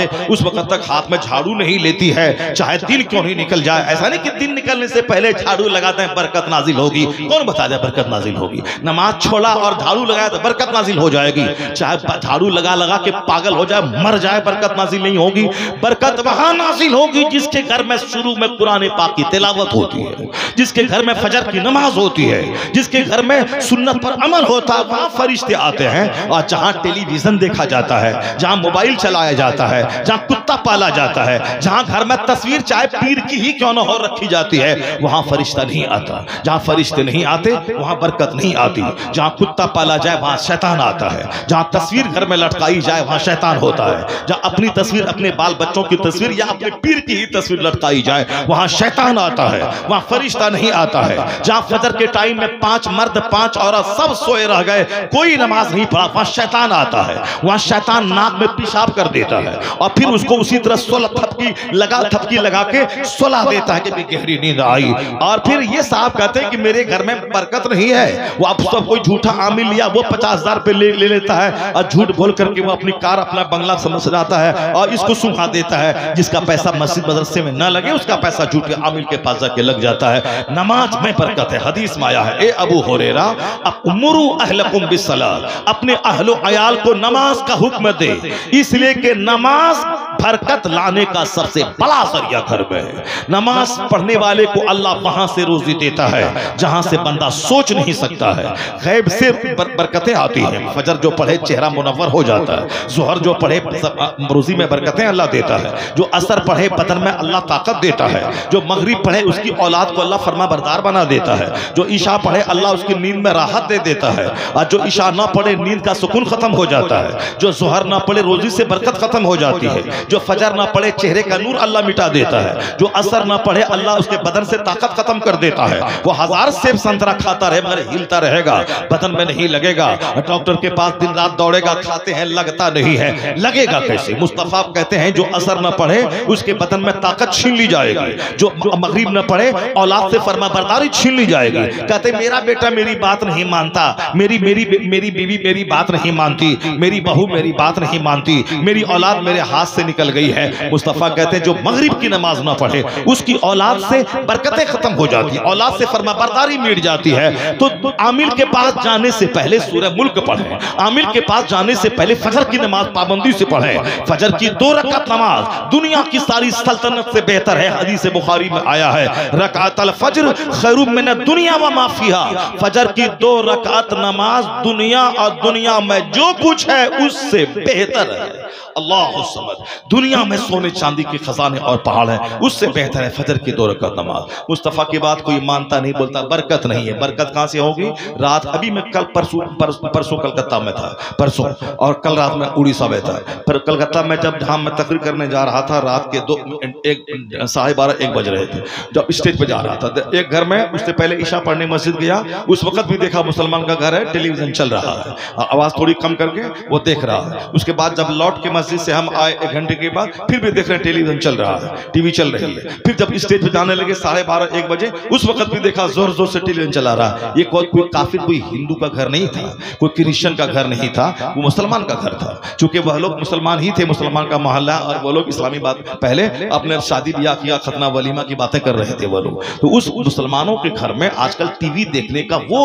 पड़े उस वक्त तक हाथ में झाड़ू नहीं लेती है, चाहे दिन क्यों नहीं निकल जाए। ऐसा नहीं कि दिन निकलने से पहले झाड़ू लगाते हैं बरकत नाजिल होगी, कौन बता दे बरकत नाजिल होगी। नमाज छोड़ा और झाड़ू लगाया तो बरकत नाजिल हो जाएगी, चाहे झाड़ू लगा लगा के पागल हो जाए मर जाए बरकत नाजिल नहीं होगी। बरकत वहां नाजिल होगी जिसके घर में शुरू में कुरान पाक की तिलावत होती है, जिसके घर में फजर की नमाज होती है, जिसके घर में सुन्नत पर अमल होता है, वहां फरिश्ते आते हैं। और जहां टेलीविजन देखा जाता है, जहां मोबाइल चलाया जाता है, जहां कुत्ता पाला जाता है, जहां घर में तस्वीर चाहे पीर की ही क्यों न हो रखी जाती है, वहां फरिश्ता नहीं आता। जहां फरिश्ते नहीं आते वहां बरकत नहीं आती। जहां कुत्ता पाला जाए वहां शैतान आता है, जहां तस्वीर घर में लटकाई जाए वहां शैतान होता है, जहां अपनी तस्वीर अपने बाल बच्चों की तस्वीर या अपने पीर की ही तस्वीर लटकाई जाए वहां शैतान आता है, वहां फरिश्ता नहीं आता है। जहां फजर के टाइम में पांच मर्द पांच औरत सब सोए रह गए, कोई नमाज नहीं पढ़ा, वहां शैतान आता है। वहां शैतान नाक में पेशाब कर देता है और फिर उसको उसी तरह सोलह थपकी लगा थपकी लगा के सुला देता है कि गहरी नींद आई। और फिर ये साहब कहते हैं कि मेरे घर में बरकत नहीं है। वो आप सब कोई झूठा आमिल लिया, वो पचास हजार रुपये ले, ले लेता है और झूठ बोल करके वो अपनी कार अपना बंगला समझ जाता है और इसको सुखा देता है। जिसका पैसा मस्जिद मदरसे में ना लगे उसका पैसा झूठ के आमिल के पास जाके लग जाता है। नमाज में बरकत है, हदीस में आया है, ए अबू हुरैरा अमरू अहलकुम बिस्सलात, अपने अहलो अयाल को नमाज का हुक्म दे, इसलिए कि नमाज बरकत लाने का सबसे बड़ा जरिया घर में है। नमाज पढ़ने वाले को अल्लाह वहां से रोजी देता है जहां से बंदा सोच नहीं सकता है। गैब से बर, बरकतें आती हैं। फजर जो पढ़े चेहरा मुनव्वर हो जाता है, जोहर जो पढ़े रोजी में बरकतें अल्लाह देता है, जो असर पढ़े बदन में अल्लाह ताकत देता है, जो मगरिब पढ़े उसकी औलाद को अल्लाह फरमा बरदार बना देता है, जो ईशा पढ़े अल्लाह उसकी नींद में राहत दे देता है, और जो ईशा ना पढ़े नींद का सुकून खत्म हो जाता है, जो जोहर ना पढ़े रोजी से बरकत खत्म हो जाती है, जो फजर ना पढ़े चेहरे का नूर अल्लाह मिटा देता है, जो असर ना पढ़े अल्लाह उसके बदन से ताकत खत्म कर देता है। वो हजार सेब संतरा खाता रहे मगर हिलता रहेगा, बदन में नहीं लगेगा। डॉक्टर के पास दिन रात दौड़ेगा, खाते हैं लगता नहीं है, लगेगा कैसे? मुस्तफा कहते हैं जो असर न पढ़े उसके बदन में ताकत छीन ली जाएगी, जो मगरिब न पढ़े औलाद से फरमा बरदारी छीन ली जाएगी। कहते मेरा बेटा मेरी बात नहीं मानता, मेरी मेरी मेरी बीवी मेरी बात नहीं मानती, मेरी बहू मेरी बात नहीं मानती, मेरी औलाद मेरे हाथ से निकल गई है। मुस्तफा कहते हैं जो मगरिब की नमाज न पढ़े उसकी औलाद से बरकतें खत्म हो जाती है, औलाद से फरमा बरदारी मिट जाती है। तो आमिल के पास जाने से पहले सूरह मुल्क पढ़ें, आमिल के पास जाने से पहले फजर की नमाज पाबंदी से पढ़ें। फजर की दो रकात नमाज दुनिया की सारी सल्तनत से बेहतर है। हदीस बुखारी में आया है, रकातल फज्र खैरुम मिन दुनिया व मा फीहा, फजर की दो रकात नमाज दुनिया और दुनिया में जो कुछ है उससे बेहतर है। अल्लाह समद, दुनिया में सोने चांदी के खजाने और पहाड़ हैं, उससे बेहतर है फजर की दो रकात नमाज। मुस्तफा की बात कोई मानता नहीं, बोलता बरकत नहीं है। बरकत कहां से होगी? रात अभी मैं कल परसों परसों परसों कलकत्ता में था, परसों और कल रात में उड़ीसा में था। पर कलकत्ता में जब जहां मैं तकरीर करने जा रहा था, रात के दो एक साढ़े बारह एक बज रहे थे जब स्टेज पे जा रहा था। एक घर में उससे पहले ईशा पढ़ने मस्जिद गया, उस वक्त भी देखा मुसलमान का घर है, टेलीविजन चल रहा है, आवाज थोड़ी कम करके वो देख रहा है। उसके बाद जब लौट के मस्जिद से हम आए एक घंटे के बाद फिर भी देख रहे हैं टेलीविजन चल रहा है, टीवी चल रही है। फिर जब स्टेज पे जाने लगे साढ़े बारह एक बजे, उस वक्त भी देखा जोर जोर से टेलीविजन चला रहा है। ये कोई कोई काफिर कोई हिंदू का घर नहीं था, कोई क्रिश्चियन का घर नहीं था, वो मुसलमान का घर था। चूंकि वह लोग मुसलमान ही थे, मुसलमान का मोहल्ला, और वो लोग इस्लामी बात पहले अपने शादी ब्याह किया, खतना वलीमा की बातें कर रहे थे वो लोग। तो उस मुसलमानों के घर में आजकल टीवी देखने का वो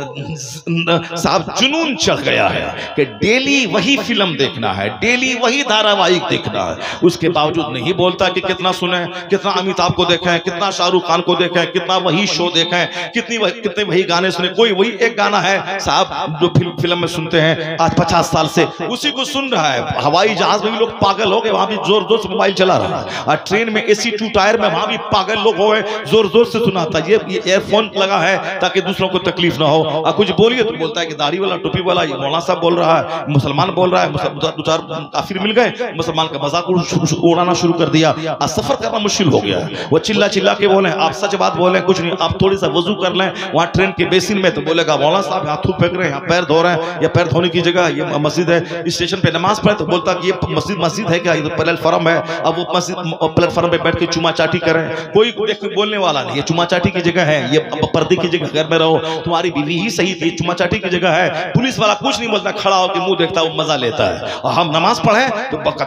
साहब जुनून चढ़ गया है कि डेली वही फिल्म देखना है, डेली वही धारावाहिक देखना है। उसके बावजूद नहीं बोलता कि कितना सुने, कितना अमिताभ को देखें, कितना शाहरुख खान को देखें, कितना वही शो देखें, कितनी वही, कितने वही गाने सुने। कोई वही एक गाना है साहब जो फिल्म फिल्म में सुनते हैं आज पचास साल से, उसी को सुन रहा है। हवाई जहाज में भी लोग पागल हो गए, वहां भी जोर जोर से मोबाइल चला रहा है, और ट्रेन में एसी टू टायर में वहां भी पागल लोग हो गए, जोर जोर से सुनाता। ये ईयरफोन लगा है ताकि दूसरों को तकलीफ ना हो, और कुछ बोलिए तो बोलता है कि दाढ़ी वाला टोपी वाला ये मौलाना साहब बोल रहा है, मुसलमान बोल रहा है, दो चार काफिर मिल गए, मुसलमान का मजाक उड़ाना शुरू कर दिया। आज सफर करना मुश्किल हो गया है। वो चिल्ला चिल्ला के बोले आप सच बात बोले, कुछ नहीं, आप थोड़ी सा वजू कर लें वहां ट्रेन के बेसिन में, तो बोलेगा मौलाना साहब यहाँ थूक फेंक रहे हैं, यहाँ पैर धो रहे हैं, या पैर धोने की जगह ये मस्जिद है। स्टेशन पे नमाज पढ़े तो बोलता कि ये मस्जिद मस्जिद है क्या, ये तो प्लेटफॉर्म है, अब वो मस्जिद प्लेटफॉर्म पे बैठ के चुमा चाटी करें, कोई देख के बोलने वाला नहीं। ये चुमा चाटी की जगह है, ये पर्दे की जगह, घर में रहो, तुम्हारी बीवी ही सही थी, चुमा चाटी की जगह है। पुलिस वाला कुछ नहीं बोलता, खड़ा होकर मुंह देखता, वो मजा लेता है। और हम नमाज पढ़े तो कहता अरे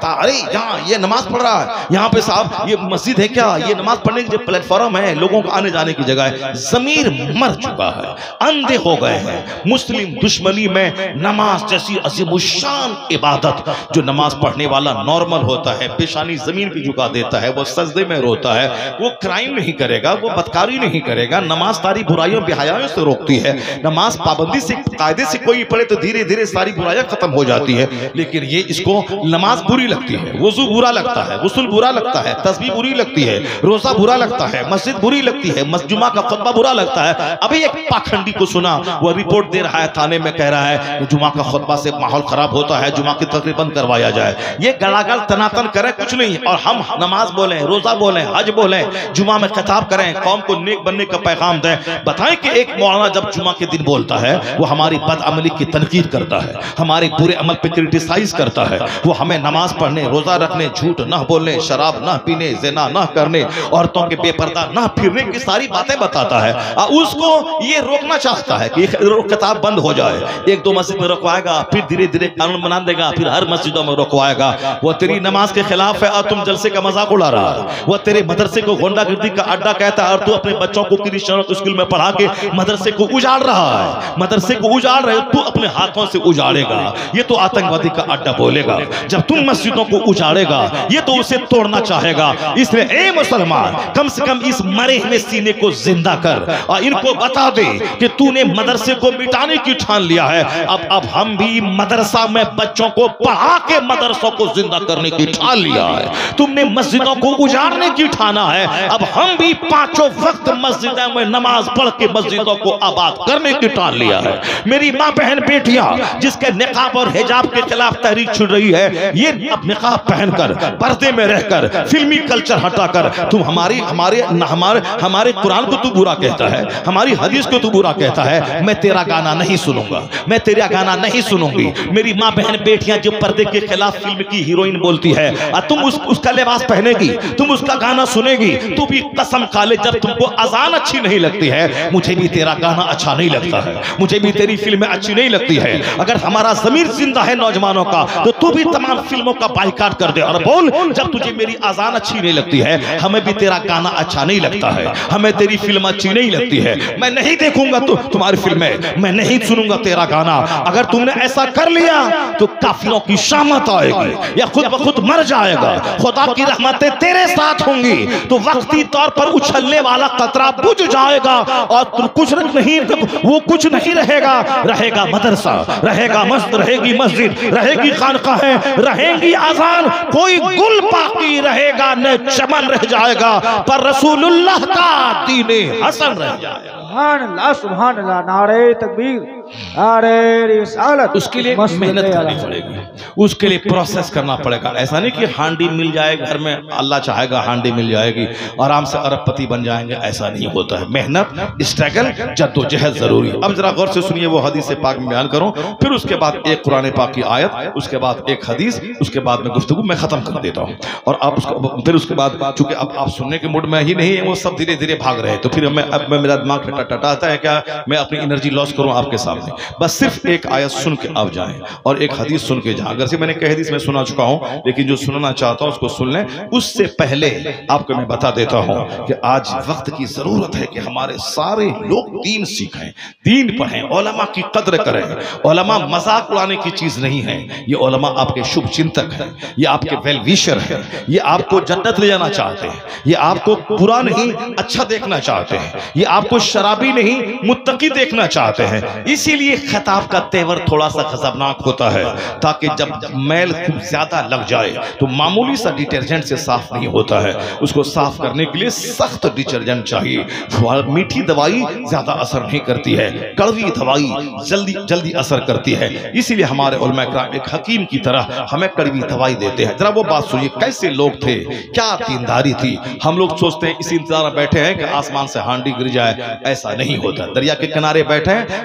यहाँ ये नमाज पढ़ रहा है, यहाँ पे साहब ये मस्जिद है क्या, ये नमाज पढ़ने की जो प्लेटफॉर्म है, लोगों को आने जाने की जगह है। जमीर मर चुका है, अंधे हो गए हैं। मुस्लिम दुश्मनी में नमाज जैसी अजीमुशान इबादत, जो नमाज पढ़ने वाला नॉर्मल होता है, पेशानी जमीन पे झुका देता है, वो सजदे में रोता है, वो क्राइम नहीं करेगा, वो बदकारी नहीं करेगा। नमाज सारी बुराइयों बेहयाइयों से रोकती है। नमाज पाबंदी से कायदे से कोई पढ़े तो धीरे धीरे सारी बुराइयां खत्म हो जाती है। लेकिन ये इसको नमाज बुरी लगती है, वुजू बुरा लगता है, गुस्ल बुरा लगता है, तस्बीह बुरी लगती है, रोजा बुरा लगता है, मस्जिद बुरी लगती है, जुमा का खुतबा बुरा लगता है। अभी एक पाखंडी को सुना, वो रिपोर्ट दे रहा है थाने में, कह रहा है कि जुमा का खुतबा से माहौल खराब होता है, जुमा की तकरीर बंद करवाया जाए। ये गड़ागड़ तनातन करे कुछ नहीं, और हम नमाज बोले, रोजा बोले, हज बोले, जुमा में खिताब करें, कौम को नेक बनने का पैगाम दें। बताएं कि एक मौलाना जब जुमा के दिन बोलता है, वो हमारी बदअमली की तनकीद करता है, हमारे बुरे अमल पे क्रिटिसाइज करता है, वो हमें नमाज पढ़ने, रोजा रखने, झूठ न बोलने, शराब न पीने, ज़िना न करने, औरतों के बेपर्दा न फिरने की सारी बातें बताता है। उसको ये रोकना चाहता है कि किताब बंद हो जाए। एक दो मस्जिद में रुकवाएगा, फिर धीरे धीरे कानून बना देगा, फिर हर मस्जिदों में रुकवाएगा। वो तेरी नमाज के खिलाफ है और तुम जलसे का मजाक उड़ा रहा है। वो तेरे मदरसे को गुंडागर्दी का अड्डा कहता है और तू अपने बच्चों को क्रिश्चियन स्कूल में पढ़ा के मदरसे को उजाड़ रहा है। मदरसे को उजाड़ रहे, तू अपने हाथों से उजाड़ेगा, ये तो आतंकवादी का अड्डा बोलेगा। जब तुम मस्जिदों को उजाड़ेगा, ये तो उसे तोड़ना चाहेगा। इसलिए ए मुसलमान, कम से कम इस मरे हुए सीने को जिंदा कर और इनको बता दे कि तूने मदरसे को मिटाने की ठान लिया है। अब अब हम भी मदरसा में बच्चों को पढ़ा के मदरसों को जिंदा करने की ठान लिया है। तुमने मस्जिदों को उजाड़ने की ठाना है, अब हम भी पांचों वक्त मस्जिदों में नमाज पढ़ के मस्जिदों को आबाद करने की ठान लिया है। मेरी माँ बहन बेटियां जिसके निकाब और हिजाब के खिलाफ तहरीक छिड़ रही है, ये अब निकाब पहनकर, पर्दे में रहकर, फिल्मी कल्चर हटाकर तुम हमारी हमारे हमारे हमारे कुरान को तू बुरा कहता है, हमारी हदीस को तू बुरा कहता है। मैं तेरा गाना नहीं सुनूंगा, मैं तेरा गाना नहीं सुनूंगी। मेरी माँ बहन बेटियां जो पर्दे के खिलाफ फिल्म की हीरोइन बोलती है और तुम उस, उसका लिबास पहनेगी, तुम उसका गाना सुनेगी, तू भी कसम खा ले, जब तुमको अजान अच्छी नहीं लगती है, मुझे भी तेरा गाना अच्छा नहीं लगता है, मुझे भी तेरी फिल्में अच्छी नहीं लगती है। अगर हमारा ज़मीर जिंदा है नौजवानों का, तो तू भी तमाम फिल्मों का बाइकाट कर दे और बोल, जब तुझे मेरी अजान अच्छी नहीं लगती है, हमें भी तेरा गाना अच्छा नहीं लगता है, हमें तेरी फिल्म अच्छी नहीं लगती है, मैं नहीं देखूंगा तो तुम्हारी फिल्में, मैं नहीं सुनूंगा तेरा गाना। अगर तुमने ऐसा कर लिया तो काफिरों की शामत आएगी या खुद ब खुद मर जाएगा। खुदा की रहमतें तेरे साथ होंगी तो वक्ती तौर पर उछलने वाला कतरा बुझ जाएगा और तू कुछ नहीं, वो कुछ नहीं रहेगा। रहेगा मदरसा, रहेगा मस्जिद, रहेगी मस्जिद, रहेगी खानकाहें, रहेंगी अजान, कोई गुल बाकी रहेगा न चमन रह जाएगा, पर रसूलुल्लाह का दीने हसन रह जाएगा। सुभान अल्लाह, सुभान अल्लाह, नारे तकबीर, नारे रिसालत। उसके लिए मेहनत करनी पड़ेगी, उसके लिए प्रोसेस करना पड़ेगा। ऐसा नहीं कि हांडी मिल जाए घर में, अल्लाह चाहेगा हांडी मिल जाएगी, आराम से अरबपति बन जाएंगे, ऐसा नहीं होता है। मेहनत, स्ट्रगल, जद्दोजहद जरूरी है। अब जरा गौर से सुनिए, वो हदीस पाक में बयान करूं, फिर उसके बाद एक कुरान पाक की आयत, उसके बाद एक हदीस, उसके बाद में गुफ्तगू मैं खत्म कर देता हूं। और आप उसको फिर उसके बाद, चूंकि अब आप सुनने के मूड में ही नहीं है, वो सब धीरे धीरे भाग रहे हैं, तो फिर मैं अब मैं मेरा दिमाग टटाता है क्या मैं अपनी एनर्जी लॉस करूं आपके सामने। बस सिर्फ एक आयत सुन के आप जाएं और एक हदीस सुन के जाएं। अगर से मैंने कई हदीस में सुना चुका हूं, लेकिन जो सुनना चाहता हूं उसको सुन लें। उससे पहले आपको मैं बता देता हूं कि आज वक्त की जरूरत है कि हमारे सारे लोग दीन सीखें, दीन पढ़ें, उलमा की कद्र करें। उलमा मजाक उड़ाने की चीज नहीं है, ये उलमा आपके शुभ चिंतक हैं, ये आपके वेल विशर हैं, ये आपको जन्नत ले जाना चाहते हैं, ये आपको बुरा नहीं अच्छा देखना चाहते हैं, ये आपको शराबी नहीं मुत्तकी देखना चाहते हैं। इसीलिए खिताब का तेवर थोड़ा सा खतरनाक होता है, ताकि जब मैल खूब ज्यादा लग जाए तो मामूली सा डिटर्जेंट से साफ नहीं होता है, उसको साफ करने के लिए सख्त डिटर्जेंट चाहिए। मीठी दवाई ज्यादा असर नहीं करती है, कड़वी दवाई जल्दी जल्दी असर करती है। इसीलिए हमारे उलमा इकराम एक हकीम की तरह हमें कड़वी दवाई देते हैं। जरा वो बात सुनिए, कैसे लोग थे, क्या दीनदारी थी। हम लोग सोचते हैं इसी इंतजार में बैठे हैं कि आसमान से हांडी गिर जाए, ऐसा नहीं होता। दरिया के किनारे बैठे हैं, वहां से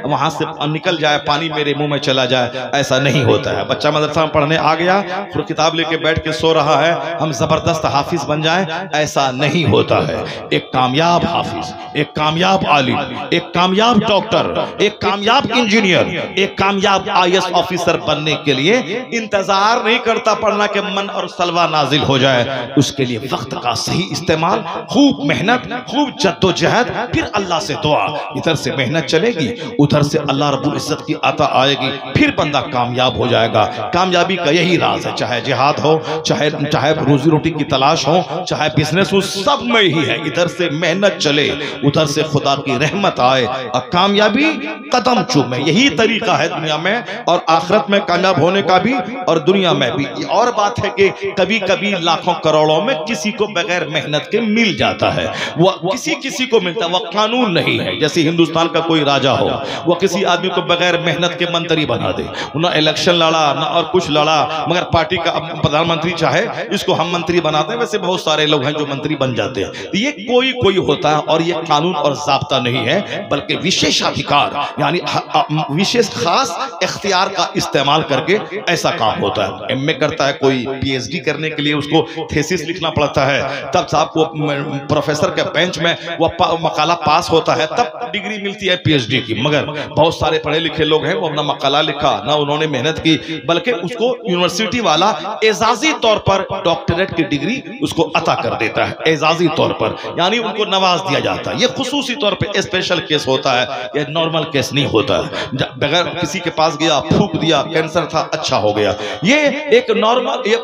से निकल जाए, पानी मेरे मुंह में चला जाए, ऐसा नहीं होता है। बच्चा मदरसा में पढ़ने आ गया, फिर किताब लेके बैठ के सो रहा है, हम जबरदस्त हाफिज बन जाएं, ऐसा नहीं होता है। एक कामयाब हाफिज, एक कामयाब आलिम, एक कामयाब डॉक्टर, एक कामयाब इंजीनियर, एक कामयाब आई ए एस ऑफिसर बनने के लिए इंतजार नहीं करता पढ़ना के मन और सलवा नाजिल हो जाए। उसके लिए वक्त का सही इस्तेमाल, खूब मेहनत, खूब जद्दोजहद, फिर अल्लाह से दुआ। इधर से मेहनत चलेगी, उधर से अल्लाह रब्बुल इज्जत की अता आएगी, फिर बंदा कामयाब हो जाएगा। कामयाबी का यही राज है, चाहे जिहाद हो, चाहे चाहे रोजी रोटी की तलाश हो, चाहे बिजनेस हो, सब में ही है। इधर से मेहनत चले, उधर से खुदा की रहमत आए और कामयाबी कदम चूमे। यही तरीका है दुनिया में और आखिरत में कामयाब होने का भी और दुनिया में भी। और बात है कि कभी कभी लाखों करोड़ों में किसी को बगैर मेहनत के मिल जाता है, वो किसी किसी को मिलता है, वह कानून नहीं है। जैसे हिंदुस्तान का कोई राजा हो, वो किसी आदमी को बगैर मेहनत के मंत्री बना दे, ना इलेक्शन लड़ा ना और कुछ लड़ा, मगर पार्टी का प्रधानमंत्री चाहे इसको हम मंत्री बनाते हैं। वैसे बहुत सारे लोग हैं जो मंत्री बन जाते हैं। ये कोई कोई होता है और ये कानून और ज़ाब्ता नहीं है, बल्कि विशेषाधिकार यानी विशेष खास इख्तियार का इस्तेमाल करके ऐसा काम होता है। एमए करता है कोई, पीएचडी करने के लिए उसको थीसिस लिखना पड़ता है, तब साहब वो प्रोफेसर के बेंच में वो मकाला पास होता है, तब डिग्री मिलती है पीएचडी की। मगर बहुत सारे पढ़े लिखे लोग हैं, वो अपना मकाला लिखा ना उन्होंने मेहनत की, बल्कि उसको यूनिवर्सिटी वाला एजाजी तौर पर डॉक्टरेट की डिग्री उसको अता कर देता है, एजाजी तौर पर, यानी उनको नवाज दिया जाता है। ये खुसूसी तौर पर स्पेशल केस होता है, ये नॉर्मल केस नहीं होता है। बगैर किसी के पास गया, फूंक दिया, कैंसर था, अच्छा हो गया, ये एक नॉर्मल ये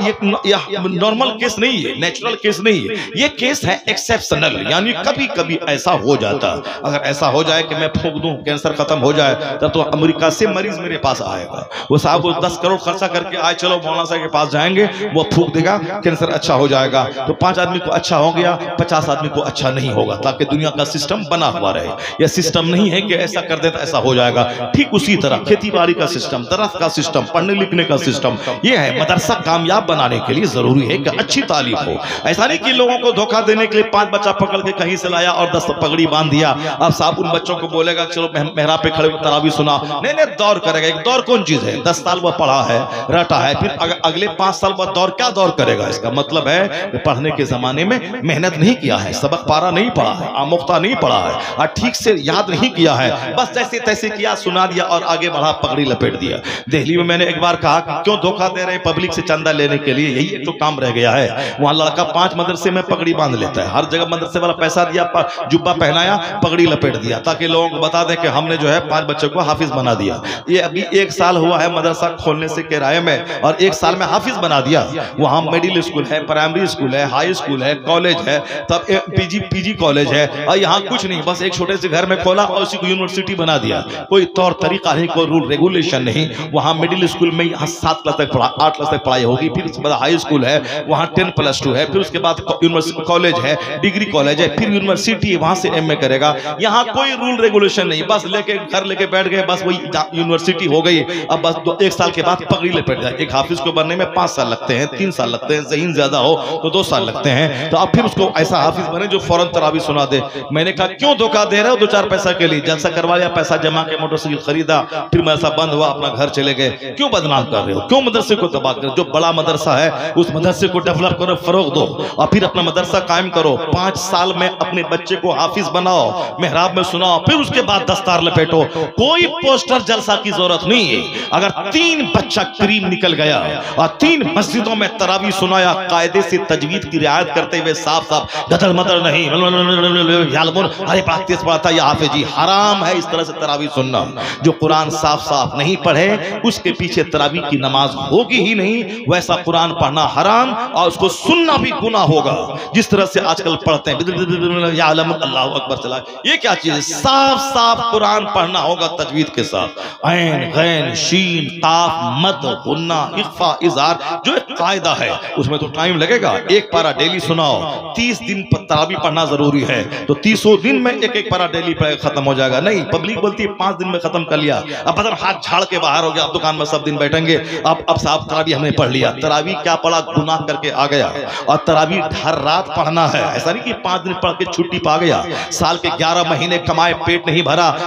नॉर्मल केस नहीं है, नेचुरल केस नहीं है, ये केस है एक्सेप्शनल, यानी कभी कभी ऐसा हो जाता। अगर ऐसा हो जाए कि मैं फूंक दूं, कैंसर खत्म हो जाए, तब तो अमेरिका से मरीज मेरे पास आएगा। वो साहब वो दस करोड़ खर्चा करके आए, चलो मौलाना साहब के पास जाएंगे, वो फूंक देगा, कैंसर अच्छा हो जाएगा। तो पांच आदमी को अच्छा हो गया, पचास आदमी को अच्छा नहीं होगा, ताकि दुनिया का सिस्टम बना हुआ रहे। यह सिस्टम नहीं है कि ऐसा कर देता ऐसा हो जाएगा। ठीक उसी तरह खेती बाड़ी का सिस्टम, दरख्त का सिस्टम, पढ़ने लिखने का सिस्टम, यह है मदरसा कामयाब बनाने के लिए जरूरी है कि अच्छी तालीम हो। ऐसा नहीं कि लोगों को धोखा देने के लिए पांच बच्चा पकड़ के कहीं से लाया और दस पगड़ी बांध दिया, अब साहब उन बच्चों को बोलेगा चलो मेहराब पे खड़े तरावी सुना, नहीं नहीं, दौर करेगा। एक दौर कौन चीज है? दस साल वह पढ़ा है, रटा है, फिर अग, अगले पांच साल वह दौर क्या दौर करेगा? इसका मतलब है कि पढ़ने के जमाने में मेहनत नहीं किया है, सबक पारा नहीं पढ़ा है, आमुख्ता नहीं पढ़ा है और ठीक से याद नहीं किया है, बस जैसे तैसे किया, सुना दिया और आगे बढ़ा, पगड़ी लपेट दिया। दिल्ली में मैंने एक बार कहा क्यों धोखा दे रहे हैं पब्लिक से चंदा लेने के लिए, यही एक तो काम रह गया है। वहां लड़का पांच मदरसे में पगड़ी बांध लेता है, हर जगह मदरसे वाला पैसा दिया, जुब्बा पहनाया, पगड़ी लपेट दिया, ताकि लोगों को बता दें कि हमने जो है पांच बच्चों को हाफिज बना दिया। ये अभी एक साल हुआ है मदरसा खोलने से किराए में, और एक साल में हाफिज बना दिया। वहां मिडिल स्कूल है, प्राइमरी स्कूल है, हाई स्कूल है, कॉलेज है, तब पीजी पीजी कॉलेज है, और यहाँ कुछ नहीं, बस एक छोटे से घर में खोला और उसी को यूनिवर्सिटी बना दिया। कोई तौर तरीका नहीं, कोई रूल रेगुलेशन नहीं। वहां मिडिल स्कूल में यहाँ सात क्लास तक पढ़ा, आठ क्लास तक पढ़ाई होगी, फिर उसके बाद हाई स्कूल है, वहाँ टेन प्लस टू है, फिर उसके बाद कॉलेज है, डिग्री कॉलेज है, फिर यूनिवर्सिटी है, वहां से एम ए करेगा। यहाँ कोई रूल रेगुलेशन नहीं, बस लेके घर लेके बैठ गए, बस वही यूनिवर्सिटी हो गई। अब बस दो एक साल के बाद पगड़ी लपेट जाए। एक हाफिज को बनने में पांच साल लगते हैं, तीन साल लगते हैं, ज़हीन ज्यादा हो तो दो साल लगते हैं। तो अब फिर उसको ऐसा हाफिज बने जो फौरन तरावी सुना दे। मैंने कहा क्यों धोखा दे रहे हो दो चार पैसा के लिए? जलसा करवा लिया, पैसा जमा के मोटरसाइकिल खरीदा, फिर मदरसा बंद हुआ, अपना घर चले गए। क्यों बदनाम कर रहे हो? क्यों मदरसे को तबाह कर रहे हो? जो बड़ा मदरसा है उस मदरसे को डेवलप करो, फरोग दो और फिर अपना मदरसा कायम करो। पांच साल में अपने बच्चे को हाफिज बनाओ, मेहराब में सुनाओ, फिर उसके बाद दस्तार लपेटो। कोई पोस्टर जलसा की जरूरत नहीं है। अगर तीन बच्चा करीम निकल गया और तीन मस्जिदों में तरावी सुनाया, कायदे से तजवीद की रियायत करते हुए, साफ साफ गदर मदर नहीं, अरे बात तेज पढ़ाता या हाफिज जी, हराम है इस तरह से तरावी सुनना। जो कुरान साफ साफ नहीं पढ़े उसके पीछे तरावी की नमाज होगी ही नहीं। वैसा कुरान पढ़ना हराम और उसको सुनना भी गुनाह होगा, जिस तरह से आजकल पढ़ते हैं अल्लाहु अकबर चला। ये क्या चीज है? साफ साफ कुरान पढ़ना होगा तजवीद के साथ, ऐन गैन शीन काफ मद गुन्ना इख्फा इज़हार, जो एक कायदा है उसमें तो टाइम लगेगा। एक पारा डेली सुनाओ, तीस दिन तरावी पढ़ना जरूरी है, तो तीसों दिन में एक एक पारा डेली पढ़ खत्म हो जाएगा। नहीं, पब्लिक बोलती है पांच दिन में खत्म कर लिया, अब बदर हाथ झाड़ के बाहर हो गया, अब दुकान में सब दिन बैठेंगे, अब अब साहब तरावी हमने पढ़ लिया। तरावी क्या पढ़ा, गुनाह करके आ गया। और तरावी हर रात पढ़ना है, ऐसा नहीं कि पांच दिन पढ़ के छुट्टी पा गया। साल के ग्यारह महीने कमाए, पेट नहीं भरा, तो एक महीने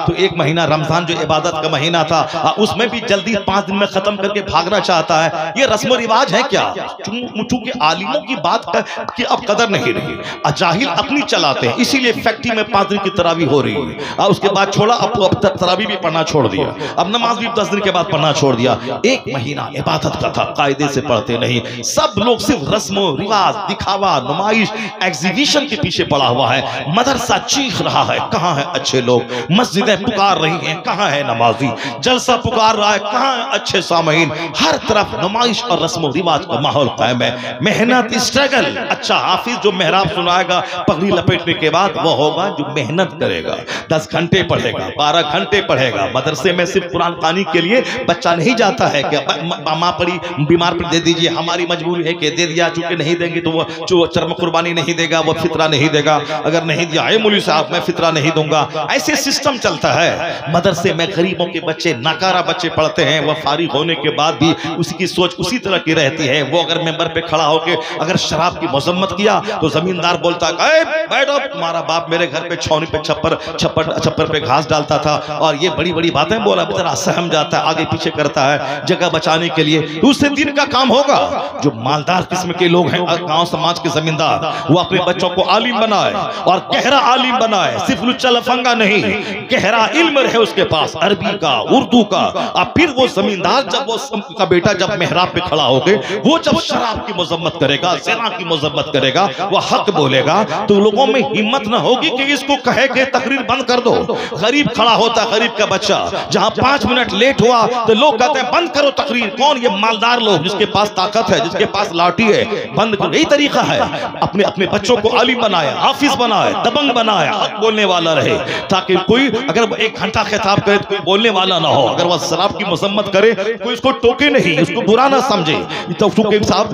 महीना रमजान जो इबादत का महीना था, उसमें भी जल्दी पांच दिन में खत्म करके भागना चाहता है। ये रस्म रिवाज है क्या? चूंकि आलिमों की बात की अब कदर नहीं रही, जाहिल अपनी चलाते हैं, इसीलिए फैक्ट्री में पांच दिन की तरावी हो रही है, और उसके बाद छोड़ा, अब अब तरावी भी पढ़ना छोड़ दिया, अब नमाज भी दस दिन के बाद पढ़ना छोड़ दिया। एक महीना इबादत का था, कायदे से पढ़ते नहीं, सब लोग सिर्फ रस्म रिवाज, दिखावा, नुमाइश, एग्जीबिशन के पीछे पड़ा हुआ है। मदरसा चीख रहा है, कहां है अच्छे लोग? मस्जिदें पुकार रही हैं, कहां है नमाजी? जलसा पुकार रहा है, कहां है अच्छे सामईन? हर तरफ नुमाइश और रस्म रिवाज का माहौल कायम है। मेहनत, स्ट्रगल। अच्छा हाफिज जो मेहराब सुनाएगा पगड़ी लपेटने के बाद, वो होगा जो मेहनत करेगा, दस घंटे पढ़ेगा, बारह घंटे पढ़ेगा। मदरसे में सिर्फ कुरान खानी के लिए बच्चा नहीं जाता है कि माँ पड़ी बीमार पर दे दीजिए, हमारी मजबूरी है कि दे दिया, चूंकि नहीं देंगे तो वो जो चर्म कुर्बानी नहीं देगा, वो फितरा नहीं देगा, अगर नहीं दिया है मौलवी साहब मैं फितरा नहीं दूंगा। ऐसे सिस्टम चलता है। मदरसे में गरीबों के बच्चे, नाकारा बच्चे पढ़ते हैं, वह फारिग होने के बाद भी उसकी सोच उसी तरह की रहती है। वो अगर मेंबर पे खड़ा होकर अगर शराब की मजम्मत किया तो जमींदार बोलता है बैठो, तुम्हारा बाप मेरे घर पे छौनी पे छप्पर छप्पर छप्पर पे घास डालता था, और ये बड़ी बड़ी बातें बोला, बेचारा सहम जाता है, आगे पीछे करता है जगह बचाने के लिए। दूसरे दिन का काम होगा। जो मालदार किस्म के लोग हैं, गांव समाज के जमींदार, वो अपने बच्चों को आलिम बनाए, और गहरा आलिम बनाए, सिर्फ लुच्चा लफंगा नहीं, गहरा इल्म रहे उसके पास, अरबी का, उर्दू का। और फिर वो जमींदार जब वो का बेटा जब मेहराब पे खड़ा होके वो जब शराब की मजम्मत करेगा, ज़िना की मजम्मत करेगा, वो हक बोलेगा, तो लोगों में हिम्मत न होगी कि इसको कहे कि तकरीर बंद कर दो। गरीब खड़ा होता, गरीब का बच्चा जहां पांच मिनट लेट हुआ तो लोग कहते हैं बंद करो तकरीर। कौन? ये मालदार लोग, जिसके पास ताकत है, जिसके पास लाठी है, बंद करो। यही तरीका है। अपने अपने बच्चों को आलिम बनाया, हाफिज बनाया, दबंग बनाया, हक बोलने वाला रहे, ताकि कोई अगर एक घंटा खिताब करे तो कोई बोलने वाला ना हो। अगर वह शराब की मजम्मत करे कोई उसको टोके नहीं, उसको बुरा ना समझे, तो साहब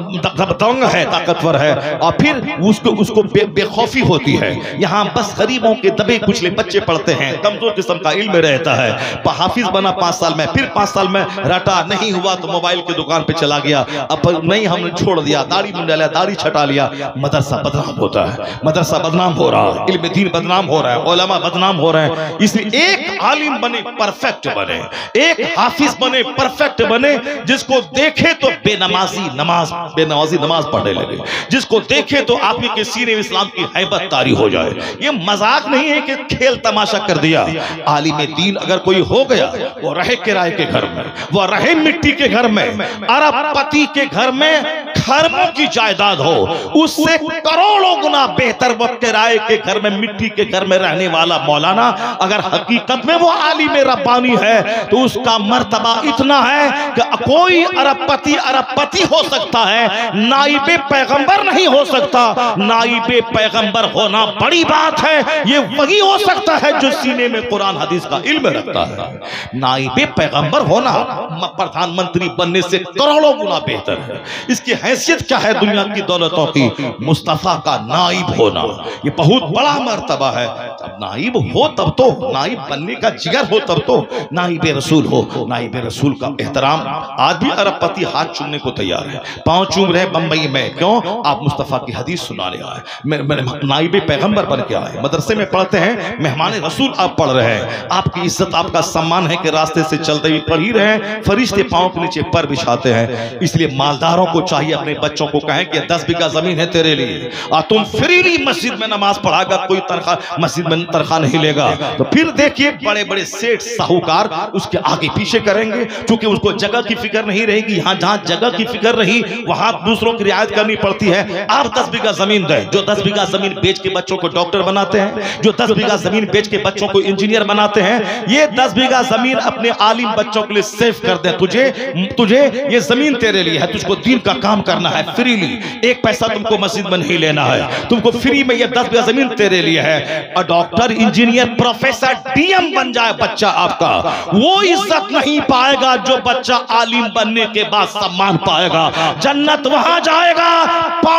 दबंग है, ताकतवर है, और फिर उसको उसको बे, बेखौफी होती है। यहाँ बस गरीबों के दबे कुचले बच्चे पढ़ते हैं, कमजोर किस्म का इल्म रहता है। हाफिज बना पांच साल में, फिर पांच साल में रटा नहीं हुआ तो मोबाइल की दुकान पे चला गया, अब नहीं हमने छोड़ दिया, दाढ़ी मुंडा लिया, दाढ़ी छटा लिया। मदरसा बदनाम होता है, मदरसा बदनाम हो रहा है, इल्म दीन बदनाम हो रहा है, उलमा बदनाम हो रहे हैं। इसलिए एक आलिम बने, परफेक्ट बने, एक हाफिज बने, परफेक्ट बने, जिसको देखे तो बेनमाजी नमाज बेनमाजी नमाज पढ़ने लगे, जिसको देखे तो आदमी के सीने में इस्लाम की हैबत तारी हो जाए। ये मजाक नहीं है कि खेल तमाशा कर दिया। आलिम दीन अगर कोई हो गया, वो रहे किराए के घर में, वो रहे मिट्टी के घर में, अरबपति के घर में खरबों की जायदाद हो, उससे करोड़ों गुना बेहतर वो किराए के घर में, मिट्टी के घर में रहने वाला मौलाना अगर हकीकत में वो आलिम रब्बानी है तो उसका मर्तबा इतना है कि कोई अरबपति अरबपति हो सकता है, नाइबे पैगंबर नहीं हो सकता। नाइबे पैगंबर होना बड़ी बात है, ये वही हो सकता है जो सीने में कुरान हदीस का इल्म रखता है। नाइबे पैगंबर होना प्रधानमंत्री बनने से करोड़ों गुना बेहतर है। इसकी हैसियत क्या है दुनिया की दौलतों की? मुस्तफा का नाइब होना, ये बहुत बड़ा मर्तबा है। अब नाइब हो तब तो, नाइब बनने का जिगर हो तब तो नाइबे रसूल हो। नाइबे रसूल का एहतराम आज भी अरबपति हाथ चूमने को तैयार है, पांव चूम रहे बंबई में, क्यों? आप मुस्तफा की हदीस सुनाने आए, नाइबे पैगंबर बन के आए, मदरसे में पढ़ते हैं, मेहमान रसूल आप पढ़ रहे हैं, आपकी इज्जत आपका सम्मान है कि रास्ते से चलते हुए पढ़ ही रहे हैं, फरिश्ते पांव के नीचे पर बिछाते हैं। इसलिए मालदारों को चाहिए अपने बच्चों को कहें कि दस बीघा जमीन है तेरे लिए, और तुम फ्रीली मस्जिद में नमाज पढ़ागा, कोई तनख्वाह मस्जिद में तनख्वाह नहीं लेगा। तो फिर देखिए बड़े बड़े सेठ साहूकार उसके आगे पीछे करेंगे, क्योंकि उसको जगह की फिक्र नहीं रहेगी। यहाँ जहाँ जगह की फिक्र रही वहां दूसरों की रियायत करनी पड़ती है। आप दस बीघा जमीन दें, जो दस बीघा जमीन बेच के बच्चों को डॉक्टर बनाते हैं, जो दस बीघा जमीन बेच के बच्चों को इंजीनियर बनाते हैं, ये दस बीघा जमीन अपने आलिम बच्चों के लिए सेव कर दें। तुझे तुझे ये जमीन तेरे लिए है, तुझको दीन का काम करना है फ्रीली, एक पैसा तुमको मस्जिद में नहीं लेना है, तुमको फ्री में ये दस बीघा जमीन तेरे लिए है। और डॉक्टर, इंजीनियर, प्रोफेसर, डीएम बन जाए बच्चा आपका, वो इज्जत नहीं पाएगा जो बच्चा आलिम बनने के बाद सम्मान पाएगा। जन्नत वहां जाएगा, पांव उसका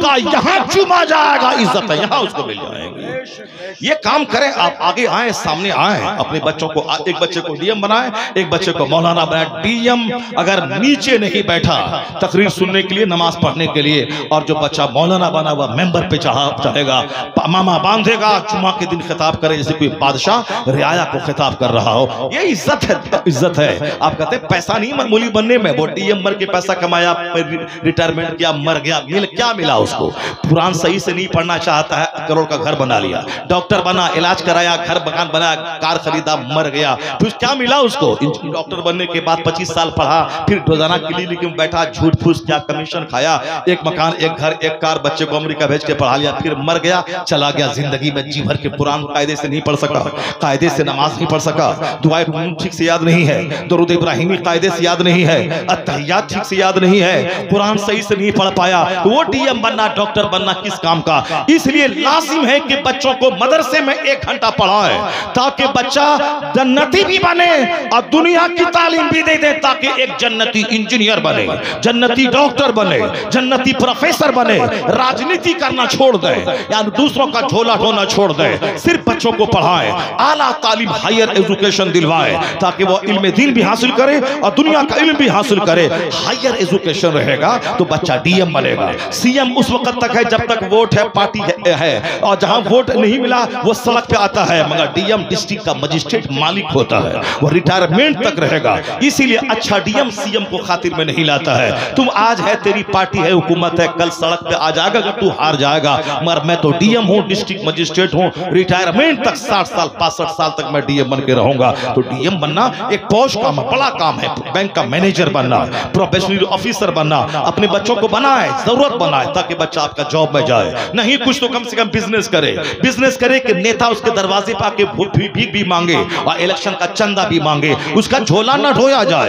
उसका यहाँ चुमा जाएगा, इज्जत है यहाँ उसको मिल जाएगी। ये काम करें आप, आगे आए, सामने आए, अपने बच्चों को, एक बच्चे को डीएम बनाए, एक बच्चे को मौलाना बनाए। डीएम अगर नीचे नहीं बैठा तकरीर सुनने के लिए, नमाज पढ़ने के लिए, और जो बच्चा मौलाना बना हुआ मेंबर पे चढ़ेगा, मामा बांधेगा, जुमा के दिन खिताब करे जैसे कोई बादशाह रियाया को खिताब कर रहा हो, ये इज्जत है, इज्जत है। आप कहते हैं पैसा नहीं मामूली बनने में, वो डीएम मर के पैसा कमाया, रिटायरमेंट किया, मर गया, मिल क्या मिला उसको? कुरान सही से नहीं पढ़ना चाहता है, करोड़ का घर बना लिया, डॉक्टर बना, इलाज कराया, घर मकान बनाया, कार खरीदा, मर गया, फिर क्या मिला उसको? डॉक्टर बनने के बाद पच्चीस साल पढ़ा, फिर रोजाना क्लिनिक में बैठा, झूठ फूस किया, कमीशन खाया, एक मकान, एक घर, एक कार, बच्चे को अमेरिका भेज के पढ़ा लिया, फिर मर गया, चला गया। जिंदगी में जी भर के कुरान कायदे से नहीं पढ़ सका, कायदे से नमाज नहीं पढ़ सका, दुआएं ठीक से याद नहीं है, दरूद इब्राहिमी कायदे से याद नहीं है, अत्तहियात ठीक से याद नहीं है, कुरान सही से नहीं पढ़ पाया, तो वो डीएम बनना, डॉक्टर बनना किस काम का? इसलिए लाजिम है कि बच्चों को मदरसे में एक घंटा पढ़ाएं ताकि बच्चा जन्नती भी बने और दुनिया की तालीम भी दे दे, ताकि एक जन्नती इंजीनियर बने, जन्नती डॉक्टर बने, जन्नती प्रोफेसर बने, राजनीति करना छोड़ दे, यानी दूसरों का झोला ढोना छोड़ दे, सिर्फ बच्चों को पढ़ाएं, आला तालीम, हायर एजुकेशन दिलवाएं, ताकि वो इल्म दीन भी हासिल करे और दुनिया का इल्म भी हासिल करे। हायर एजुकेशन रहेगा तो बच्चा डीएम बनेगा। सीएम उस वक्त तक है जब तक वोट है, पार्टी है, है, और जहां वोट नहीं मिला वो सड़क पे आता है, मगर डीएम डिस्ट्रिक्ट का मजिस्ट्रेट मालिक होता है, वो रिटायरमेंट तक रहेगा। इसीलिए अच्छा डीएम सीएम को खातिर में नहीं लाता है। तुम आज है, तेरी पार्टी है, हुकूमत है, कल सड़क पे आ जाएगा अगर तू हार जाएगा, मगर मैं तो डीएम हूं, डिस्ट्रिक्ट मजिस्ट्रेट हूं, रिटायरमेंट तक साठ साल पैंसठ साल तक मैं डीएम बन के रहूंगा। तो डीएम बनना एक पौष काम है, बड़ा काम है। बैंक का मैनेजर बनना, प्रोफेशनल ऑफिसर बनना, अपने बच्चों को बनाए, जरूरत बनाए ताकि बच्चा आपका जॉब में जाए, नहीं कुछ तो कम से कम बिजनेस करे, बिजनेस करे कि नेता उसके दरवाजे पर आके भीख भी मांगे और इलेक्शन का चंदा भी मांगे, उसका झोला न ढोया जाए।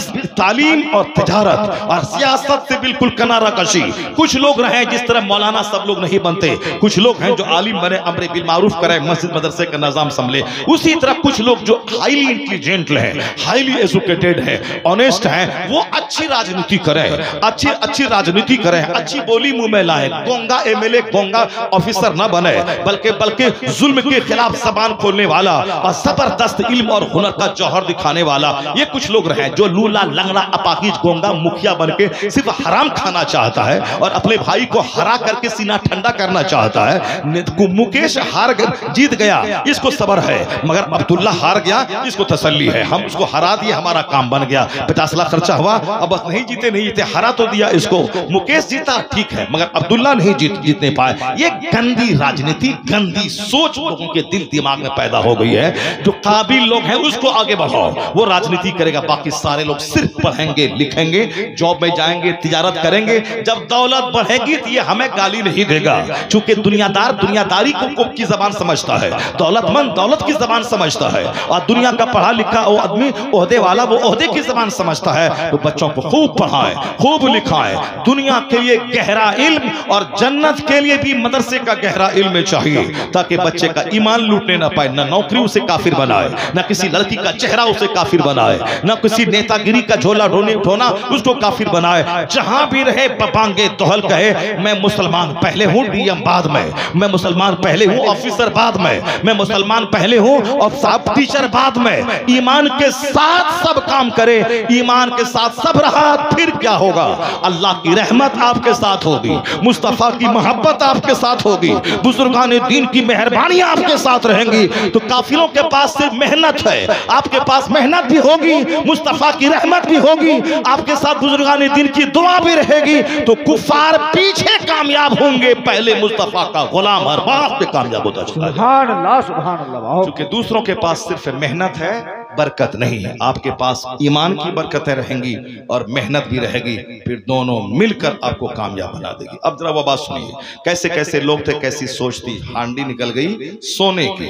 तालीम और तिजारत और सियासत से बिल्कुल किनारा कशी। कुछ लोग रहे जिस तरह मौलाना सब लोग नहीं बनते, कुछ लोग हैं जो आलिम बने, अमरे बिल मारूफ करे, मस्जिद मदरसे का निजाम संभले, उसी तरह कुछ लोग जो हाईली इंटेलिजेंट हैं, हाईली एजुकेटेड हैं, ऑनेस्ट हैं, वो अच्छी राजनीति करें, अच्छी अच्छी राजनीति करें, अच्छी बोली मुंह में लाए, गोंगा एमएलए, गोंगा ऑफिसर न बने, बल्कि बल्कि जुल्म के खिलाफ जबान खोलने वाला और जबरदस्त इल्म और हुनर का जौहर दिखाने वाला। ये कुछ लोग रहे जो लूला लंगड़ा अपाहिज गोंगा मुखिया बनके सिर्फ हराम खाना चाहता है और अपने भाई को हरा करके सीना ठंडा करना चाहता है। मुकेश हार जीत गया, इसको सबर है, मगर अब्दुल्ला हार गया, इसको तसल्ली है, हम उसको हरा दिए, हमारा काम बन गया, पचास लाख खर्चा हुआ, अब बस नहीं जीते नहीं जीते, हरा तो दिया इसको। मुकेश जीता ठीक है, मगर अब्दुल्ला नहीं जीत जीतने पाए। ये गंदी राजनीति, गंदी सोच लोगों के दिल दिमाग में पैदा हो गई है। जो काबिल लोग हैं उसको आगे बढ़ाओ, वो राजनीति करेगा, बाकी सारे लोग सिर्फ पढ़ेंगे, लिखेंगे, जॉब में जाएंगे, तिजारत करेंगे। जब दौलत बढ़ेगी तो ये हमें गाली नहीं देगा, क्योंकि दुनियादार दुनियादारी को, को की जबान समझता है, दौलतमंद दौलत की जबान समझता है, और दुनिया का पढ़ा लिखा वो आदमी, ओहदे वाला, वो ओहदे की जबान समझता है। तो बच्चों को खूब पढ़ाएं, खूब लिखाएं, दुनिया के लिए गहरा इल्म और जन्नत के लिए भी मदरसे का गहरा इल्म चाहिए, ताकि बच्चे का ईमान लूटने ना पाए, ना नौकरी उसे काफिर बनाए, ना किसी लड़की का चेहरा उसे काफिर बनाए, ना किसी नेतागिरी का झोला ढोने ढोना उसको काफिर बनाए। जहां भी रहे बपांगे तोहल कहे, मैं मुसलमान पहले हूं, डीएम बाद में, मैं मुसलमान पहले हूं, ऑफिसर बाद में, मैं मुसलमान पहले हूं और साहब टीचर बाद में। ईमान के साथ सब काम करे, ईमान के साथ सब रहा, फिर क्या होगा? अल्लाह की रहमत आपके साथ होगी, मुस्तफा की मोहब्बत आपके साथ होगी, बुजुर्गान दीन की मेहरबानी आपके साथ रहेंगी। तो काफिरों के पास सिर्फ मेहनत है, आपके पास मेहनत भी होगी, मुस्तफा की रहमत भी होगी, आपके साथ बुजुर्गान दीन की दुआ भी रहेगी। तो कुफार पीछे कामयाब होंगे, पहले मुस्तफा का गुलाम हर बात पे कामयाब होता चला। सुभान अल्लाह, सुभान अल्लाह। क्योंकि दूसरों के पास सिर्फ मेहनत है, बरकत नहीं है। आपके पास ईमान की बरकतें रहेंगी और मेहनत भी रहेगी, फिर दोनों मिलकर आपको कामयाब बना देगी। अब जरा वो बात सुनिए, कैसे कैसे लोग थे, कैसी सोच थी। हांडी निकल गई सोने की,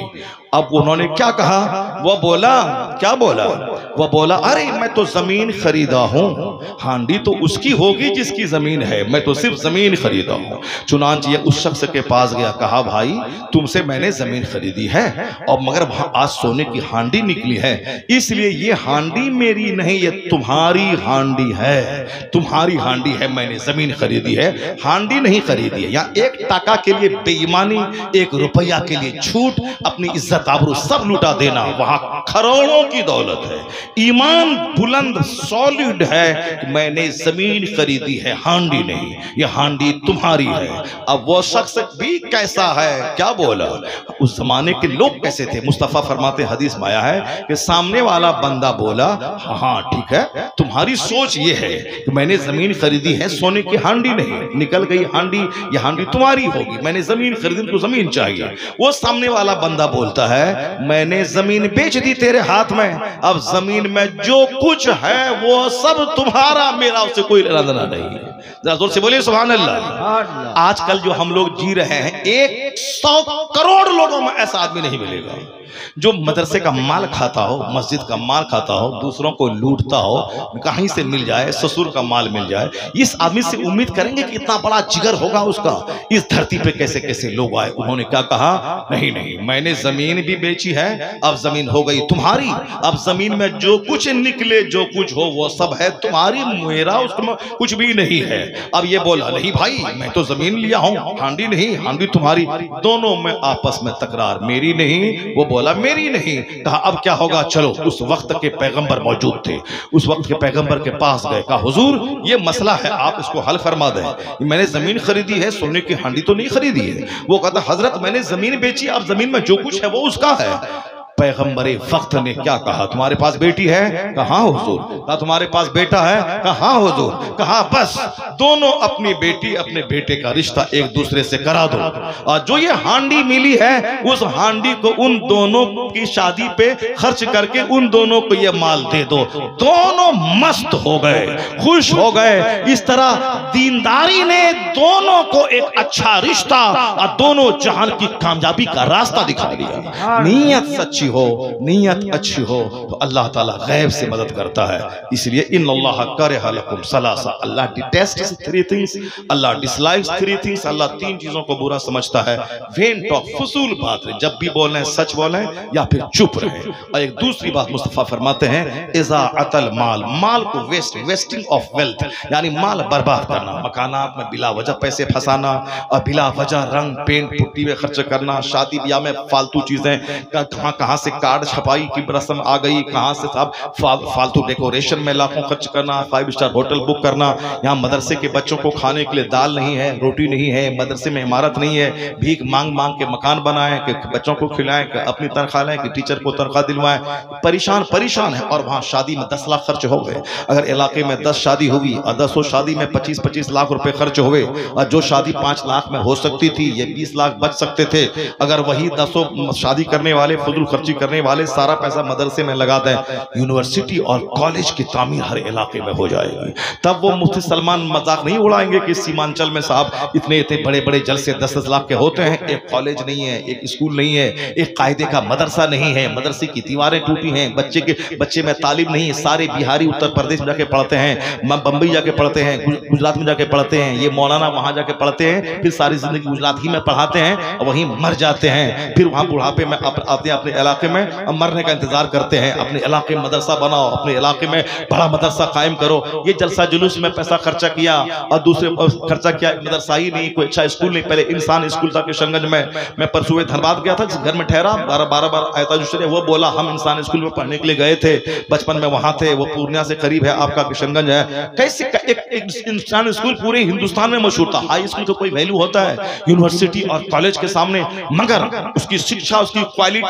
अब उन्होंने क्या कहा, वो बोला क्या बोला, वो बोला अरे मैं तो जमीन खरीदा हूं, हांडी तो उसकी होगी जिसकी जमीन है, मैं तो सिर्फ जमीन खरीदा हूं। चुनांचे उस शख्स के पास गया, कहा भाई तुमसे मैंने जमीन खरीदी है और मगर वहां आज सोने की हांडी निकली है, इसलिए ये हांडी मेरी नहीं, ये तुम्हारी हांडी है, तुम्हारी हांडी है, मैंने जमीन खरीदी है, हांडी नहीं खरीदी है। या एक टका के लिए बेईमानी, एक रुपया के लिए छूट, अपनी इज्जत आबरू सब लुटा देना, वहां करोड़ों की दौलत है। ईमान बुलंद सॉलिड है कि मैंने जमीन खरीदी है, हांडी नहीं, ये हांडी तुम्हारी है। अब वो शख्स भी कैसा है, क्या बोला, उस जमाने के लोग कैसे थे। मुस्तफा फरमाते हदीस में आया है कि सामने वाला बंदा बोला हाँ हाँ ठीक है, तुम्हारी सोच ये है कि मैंने जमीन खरीदी है, सोने की हांडी नहीं, निकल गई हांडी, ये हांडी तुम्हारी होगी, मैंने जमीन खरीदी तो जमीन चाहिए। वो सामने वाला बंदा बोलता है मैंने जमीन बेच दी तेरे हाथ में, अब जमीन में जो कुछ है वो सब तुम्हारा, मेरा उससे कोई लेना देना नहीं है। जरा जोर से बोलिए सुभान अल्लाह। आजकल जो हम लोग जी रहे हैं, एक सौ करोड़ लोगों में ऐसा आदमी नहीं मिलेगा जो मदरसे का माल खाता हो, मस्जिद का माल खाता हो, दूसरों को लूटता हो, कहीं से मिल जाए, ससुर का माल मिल जाए। इस आदमी से उम्मीद करेंगे कि इतना बड़ा जिगर होगा उसका, इस धरती पे कैसे कैसे लोग आए। उन्होंने क्या कहा, नहीं नहीं मैंने जमीन भी बेची है, अब जमीन हो गई तुम्हारी, अब जमीन में जो कुछ निकले, जो कुछ हो वो सब है तुम्हारी, मेरा उसमें कुछ भी नहीं है। अब ये बोला नहीं भाई मैं तो जमीन लिया हूं, हांडी नहीं, हांडी तुम्हारी। दोनों में आपस में तकरार, मेरी नहीं, वो बोला मेरी नहीं। कहा अब क्या होगा, चलो उस वक्त के पैगंबर मौजूद थे, उस वक्त के पैगंबर के पास गए, कहा हुजूर ये मसला है, आप इसको हल फरमा दें, मैंने जमीन खरीदी है, सोने की हांडी तो नहीं खरीदी है। वो कहता हजरत मैंने जमीन बेची, अब जमीन में जो कुछ है वो उसका है। पैगंबरे वक्त ने क्या कहा, तुम्हारे पास बेटी है, कहा हुजूर। कहा तुम्हारे पास बेटा है, कहा हुजूर। कहा बस दोनों अपनी बेटी अपने बेटे का रिश्ता एक दूसरे से करा दो, और जो ये हांडी मिली है उस हांडी को उन दोनों की शादी पे खर्च करके उन दोनों को ये माल दे दो। दोनों मस्त हो गए, खुश हो गए। इस तरह दीनदारी ने दोनों को एक अच्छा रिश्ता और दोनों जहान की कामयाबी का रास्ता दिखा दिया। नीयत सच्ची हो, नीयत अच्छी हो तो अल्लाह ताला गैब से मदद करता है। इसलिए इन्नल्लाह करेह लकुम सलासा, अल्लाह डिटेस्ट्स थ्री थिंग्स, अल्लाह डिसलाइक्स थ्री थिंग्स। अल्लाह तीन चीजों को बुरा समझता है, वेन टॉक, फजूल बात, जब भी बोलें सच बोलें या फिर चुप रहे। और एक दूसरी बात मुस्तफा फरमाते हैं इज़ाअतल माल, माल को वेस्ट, वेस्टिंग ऑफ वेल्थ, यानी माल बर्बाद करना, मकानात में बिला वजह पैसे फंसाना और बिला वजह रंग पेंट पुट्टी में खर्च करना, शादी ब्याह में फालतू चीजें, कहाँ कहाँ से कार्ड छपाई की रस्म आ गई, कहाँ से साहब फा, फालतू डेकोरेशन में लाखों खर्च करना, फाइव स्टार होटल बुक करना। यहाँ मदरसे के बच्चों को खाने के लिए दाल नहीं है, रोटी नहीं है, मदरसे में इमारत नहीं है, भीख मांग मांग के मकान बनाएं कि बच्चों को खिलाएं, कि अपनी तनख्वाह लें, कि टीचर को तनख्वाह दिलवाएं। परेशान परेशान है। और वहाँ शादी में दस लाख खर्च हो गए। अगर इलाके में दस शादी हुई और दसों शादी में पच्चीस पच्चीस लाख रुपए खर्च हुए, और जो शादी पांच लाख में हो सकती थी ये बीस लाख बच सकते थे। अगर वही दसों शादी करने वाले, फजूल खर्ची करने वाले सारा पैसा मदरसे में लगा दें, यूनिवर्सिटी और कॉलेज की तामीर हर इलाके में हो जाएगी। तब वो मुफ्ती सलमान मजाक नहीं उड़ाएंगे कि सीमांचल में साहब इतने इतने बड़े बड़े जलसे दस दस लाख के होते हैं, एक कॉलेज नहीं है, एक स्कूल नहीं है, एक कायदे का मदरसा नहीं है, मदरसे की दीवारें टूटी हैं, बच्चे के बच्चे में तालीम नहीं है। सारे बिहारी उत्तर प्रदेश में जाके पढ़ते हैं, बम्बई जाके पढ़ते हैं, गुजरात में जाके पढ़ते हैं, ये मौलाना वहां जाके पढ़ते हैं, फिर सारी जिंदगी गुजरात ही में पढ़ाते हैं और वहीं मर जाते हैं। फिर वहां बुढ़ापे में आते हैं अपने इलाके में, अब मरने का इंतजार करते हैं। अपने इलाके में मदरसा बनाओ, अपने इलाके में बड़ा मदरसा कायम करो। ये जलसा जुलूस में पैसा खर्चा किया और दूसरे खर्चा किया, मदरसा ही नहीं, कोई अच्छा स्कूल नहीं। पहले इंसान स्कूल था किशनगंज में, मैं परसों धनबाद गया था, जिस घर में ठहरा बारह बारह बार आयता जुशरे, वो बोला हम इंसान स्कूल में पढ़ने के लिए गए थे, बचपन में वहां थे, वो पूर्णिया से करीब है, आपका किशनगंज है। कैसे एक, एक इंसान स्कूल पूरे हिंदुस्तान में मशहूर था। हाई स्कूल का कोई वैल्यू होता है यूनिवर्सिटी और कॉलेज के सामने, मगर उसकी शिक्षा, उसकी क्वालिटी ने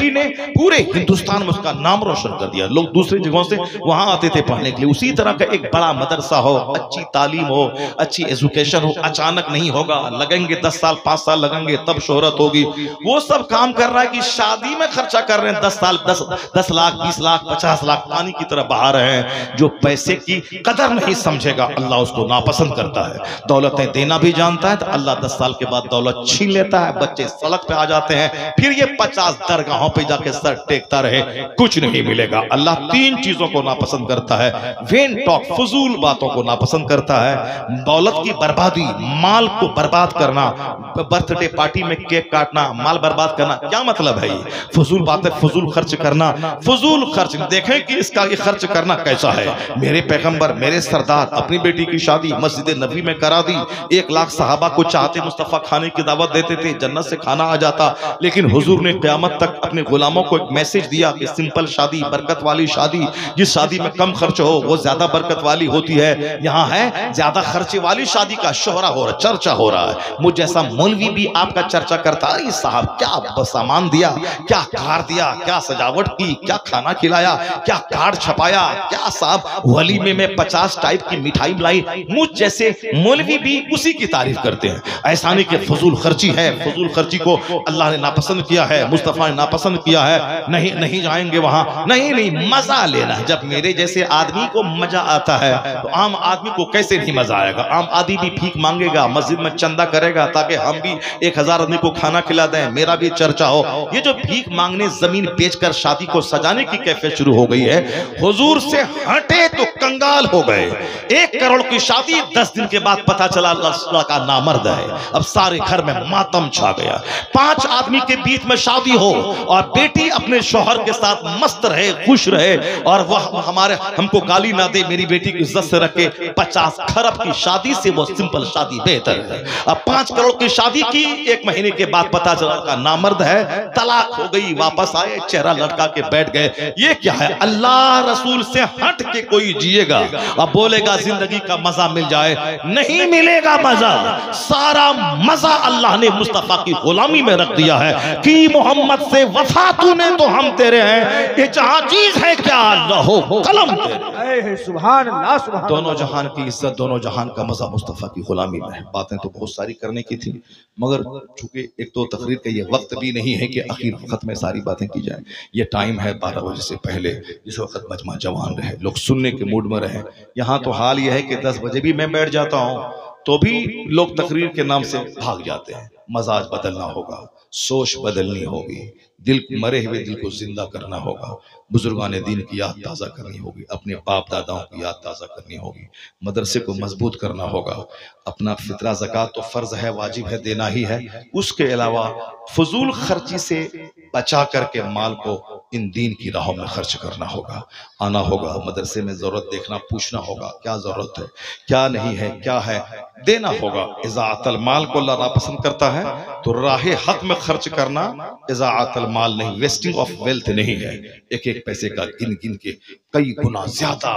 पूरे हिंदुस्तान में उसका नाम रोशन कर दिया। लोग दूसरी जगहों से वहां आते थे पढ़ने के लिए। उसी तरह का एक बड़ा मदरसा हो, अच्छी तालीम हो, अच्छी एजुकेशन हो, अचानक नहीं होगा, लगेंगे दस साल पांच साल लगेंगे तब शोहरत होगी। वो सब काम कर रहा है कि शादी में खर्चा कर रहे हैं दस साल दस दस लाख बीस लाख पचास लाख पानी की तरह बहा रहे हैं। जो पैसे की कदर नहीं समझेगा अल्लाह उसको नापसंद करता है। दौलतें देना भी जानता है तो अल्लाह दस साल के बाद दौलत छीन लेता है, बच्चे सड़क पे आ जाते हैं, फिर ये पचास दरगाहों पे जाके सर टेकता रहे, कुछ नहीं मिलेगा। अल्लाह तीन चीजों को नापसंद करता है, वेन टॉक, फजूल बातों को नापसंद करता है, दौलत की बर्बादी, माल को बर्बाद करना, बर्थडे पार्टी में केक काटना, माल बर्बाद करना, क्या मतलब है ये? फजूल बातें, फजूल खर्च करना, फजूल खर्च। देखें कि इसका ये खर्च करना कैसा है। मेरे पैगंबर, मेरे सरदार अपनी बेटी की शादी मस्जिद नबी में करा दी। एक लाख सहाबा को चाहते मुस्तफा खाने की दावत देते थे, जन्नत से खाना आ जाता। लेकिन हुजूर ने क़यामत तक अपने गुलामों को एक मैसेज दिया कि सिंपल शादी, बरकत वाली शादी, जिस शादी में कम खर्च हो वो ज्यादा बरकत वाली होती है। यहाँ है ज्यादा खर्चे वाली शादी का शोहरा हो रहा, चर्चा हो रहा है। मुझ जैसा मौलवी भी आपका चर्चा करता है, साहब क्या सामान दिया, क्या कार दिया, क्या सजावट की, क्या खाना खिलाया, क्या कार्ड छपाया, क्या साहब वलीमे में पचास टाइप की मिठाई लाई। मुझ जैसे मौलवी भी उसी की तारीफ करते हैं। ऐसा नहीं कि फजूल खर्ची है, फजूल खर्ची को अल्लाह ने नापसंद किया है, मुस्तफा ने नापसंद किया है, नहीं नहीं जाएंगे वहां, नहीं नहीं मजा लेना। जब मेरे जैसे आदमी को मजा आता है तो आम आदमी को कैसे नहीं मजा आएगा। आम आदमी भी भीख मांगेगा, मस्जिद में चंदा करेगा ताकि हम भी एक हजार आदमी को खाना खिला दें, मेरा भी चर्चा हो। ये जो भीख मांगने, जमीन बेचकर शादी को सजाने की कैफियत शुरू हो गई है, हुजूर से हटे तो कंगाल हो गए। एक करोड़ की शादी दस दिन के बाद पता चला लड़का नामर्द है। अब सारे घर में मातम छा गया। पांच आदमी के बीच में शादी हो और बेटी अपने शौहर के साथ मस्त रहे, खुश रहे, और वह हमारे हमको गाली ना दे, मेरी बेटी की इज्जत से रखे। पचास खरब की शादी से वो सिंपल शादी बेहतर है। अब पांच करोड़ की शादी की, एक महीने के बाद पता चला लड़का नामर्द है, तलाक हो गई, वापस आए, चेहरा लटका के बैठ गए। ये क्या है? अल्लाह रसूल से हट के कोई जिएगा अब बोलेगा जिंदगी का मजा मिल जाए, नहीं मिलेगा मजा। सारा मजा अल्लाह ने मुस्तफा की गुलामी में रख दिया है कि मोहम्मद से वफा तूने तो हम तेरे हैं, ये जहां चीज है क्या अल्लाह हो कलम तेरे। सुभान अल्लाह, सुभान। दोनों जहान की इज्जत, दोनों जहान का मजा मुस्तफा की गुलामी में है। बातें तो बहुत सारी करने की थी, मगर चूंकि एक तो तकरीर का ये वक्त भी नहीं है कि आखिर वक्त में सारी बातें की जाए। ये टाइम है बारह बजे से पहले, जिस वक्त मजमा जवान रहे, लोग सुनने के मूड में रहे। यहाँ तो हाल यह है कि दस बजे भी मैं बैठ जाता हूँ तो भी लोग तकरीर के नाम से भाग जाते हैं। मजाज बदलना होगा, सोच बदलनी होगी, दिल मरे हुए दिल को जिंदा करना होगा, बुजुर्गान दीन की याद ताज़ा करनी होगी, अपने बाप दादाओं की याद ताज़ा करनी होगी, मदरसे को मजबूत करना होगा। अपना फितरा ज़कात तो फ़र्ज है, वाजिब है, देना ही है। उसके अलावा फजूल खर्ची से बचा करके माल को इन दीन की राहों में खर्च करना होगा। आना होगा मदरसे में, ज़रूरत देखना, पूछना होगा क्या ज़रूरत है, क्या नहीं है, क्या है, देना होगा। इज़ाअतल माल को अल्लाह नापसंद करता है, तो राहे हक में खर्च करना इज़ाअतल माल नहीं, वेस्टिंग ऑफ वेल्थ नहीं है। एक एक पैसे का गिन गिन के कई गुना ज्यादा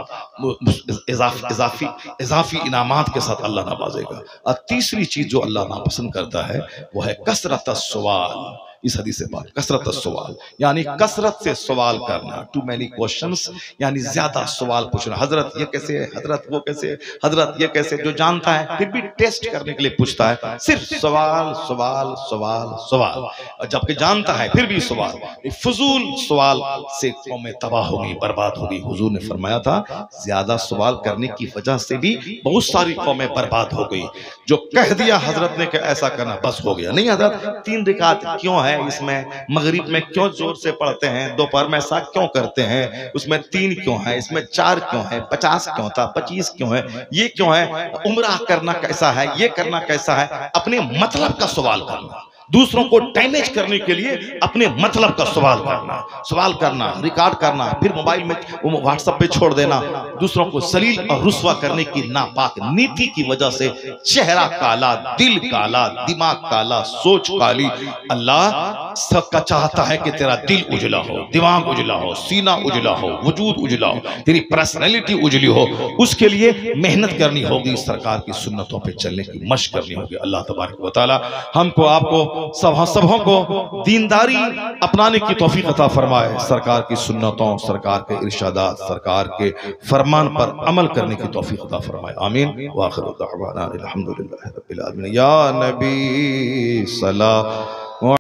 इजाफी इजाफी इनामात के साथ अल्लाह नवाजेगा। और तीसरी चीज जो अल्लाह नापसंद करता है वो है कसरत सवाल। इस हदीस से बात, कसरत सवाल यानी कसरत से सवाल करना, टू मैनी क्वेश्चंस, यानी ज्यादा सवाल पूछना। हजरत ये कैसे है, हजरत वो कैसे, हजरत ये कैसे, जो जानता है फिर भी टेस्ट करने के लिए पूछता है, सिर्फ सवाल सवाल सवाल सवाल, और जबकि जानता है फिर भी सवाल। फजूल सवाल से कौमें तबाह होगी, बर्बाद होगी। हुजूर ने फरमाया था ज्यादा सवाल करने की वजह से भी बहुत सारी कौमें बर्बाद हो गई। जो कह दिया हजरत ने कि ऐसा करना, बस हो गया। नहीं हजरत तीन रिकात क्यों है इसमें, मगरिब में क्यों जोर से पढ़ते हैं, दोपहर में ऐसा क्यों करते हैं, उसमें तीन क्यों है, इसमें चार क्यों है, पचास क्यों था, पच्चीस क्यों है, ये क्यों है, उम्रा करना कैसा है, ये करना कैसा है। अपने मतलब का सवाल करना, दूसरों को डैमेज करने के लिए अपने मतलब का सवाल करना, सवाल करना, रिकॉर्ड करना, फिर मोबाइल में व्हाट्सएप पे छोड़ देना, दूसरों को सलील और रुस्वा करने की नापाक नीति की वजह से चेहरा काला, दिल काला, दिमाग काला, सोच काली। अल्लाह सबका चाहता है कि तेरा दिल उजला हो, दिमाग उजला हो, सीना उजला हो, वजूद उजला हो, तेरी पर्सनैलिटी उजली हो। उसके लिए मेहनत करनी होगी, सरकार की सुन्नतों पर चलने की मशक करनी होगी। अल्लाह तबारक व तआला हमको आपको सब सबों को दीनदारी अपनाने की तौफीक अता फरमाए, सरकार की सुन्नतों, सरकार के इरशादात, सरकार के फरमान पर अमल करने की तौफीक अता फरमाए। आमीन। व आखिरु दअवाना अल्हम्दुलिल्लाहि रब्बिल आलमीन। या नबी सल्लल्लाहु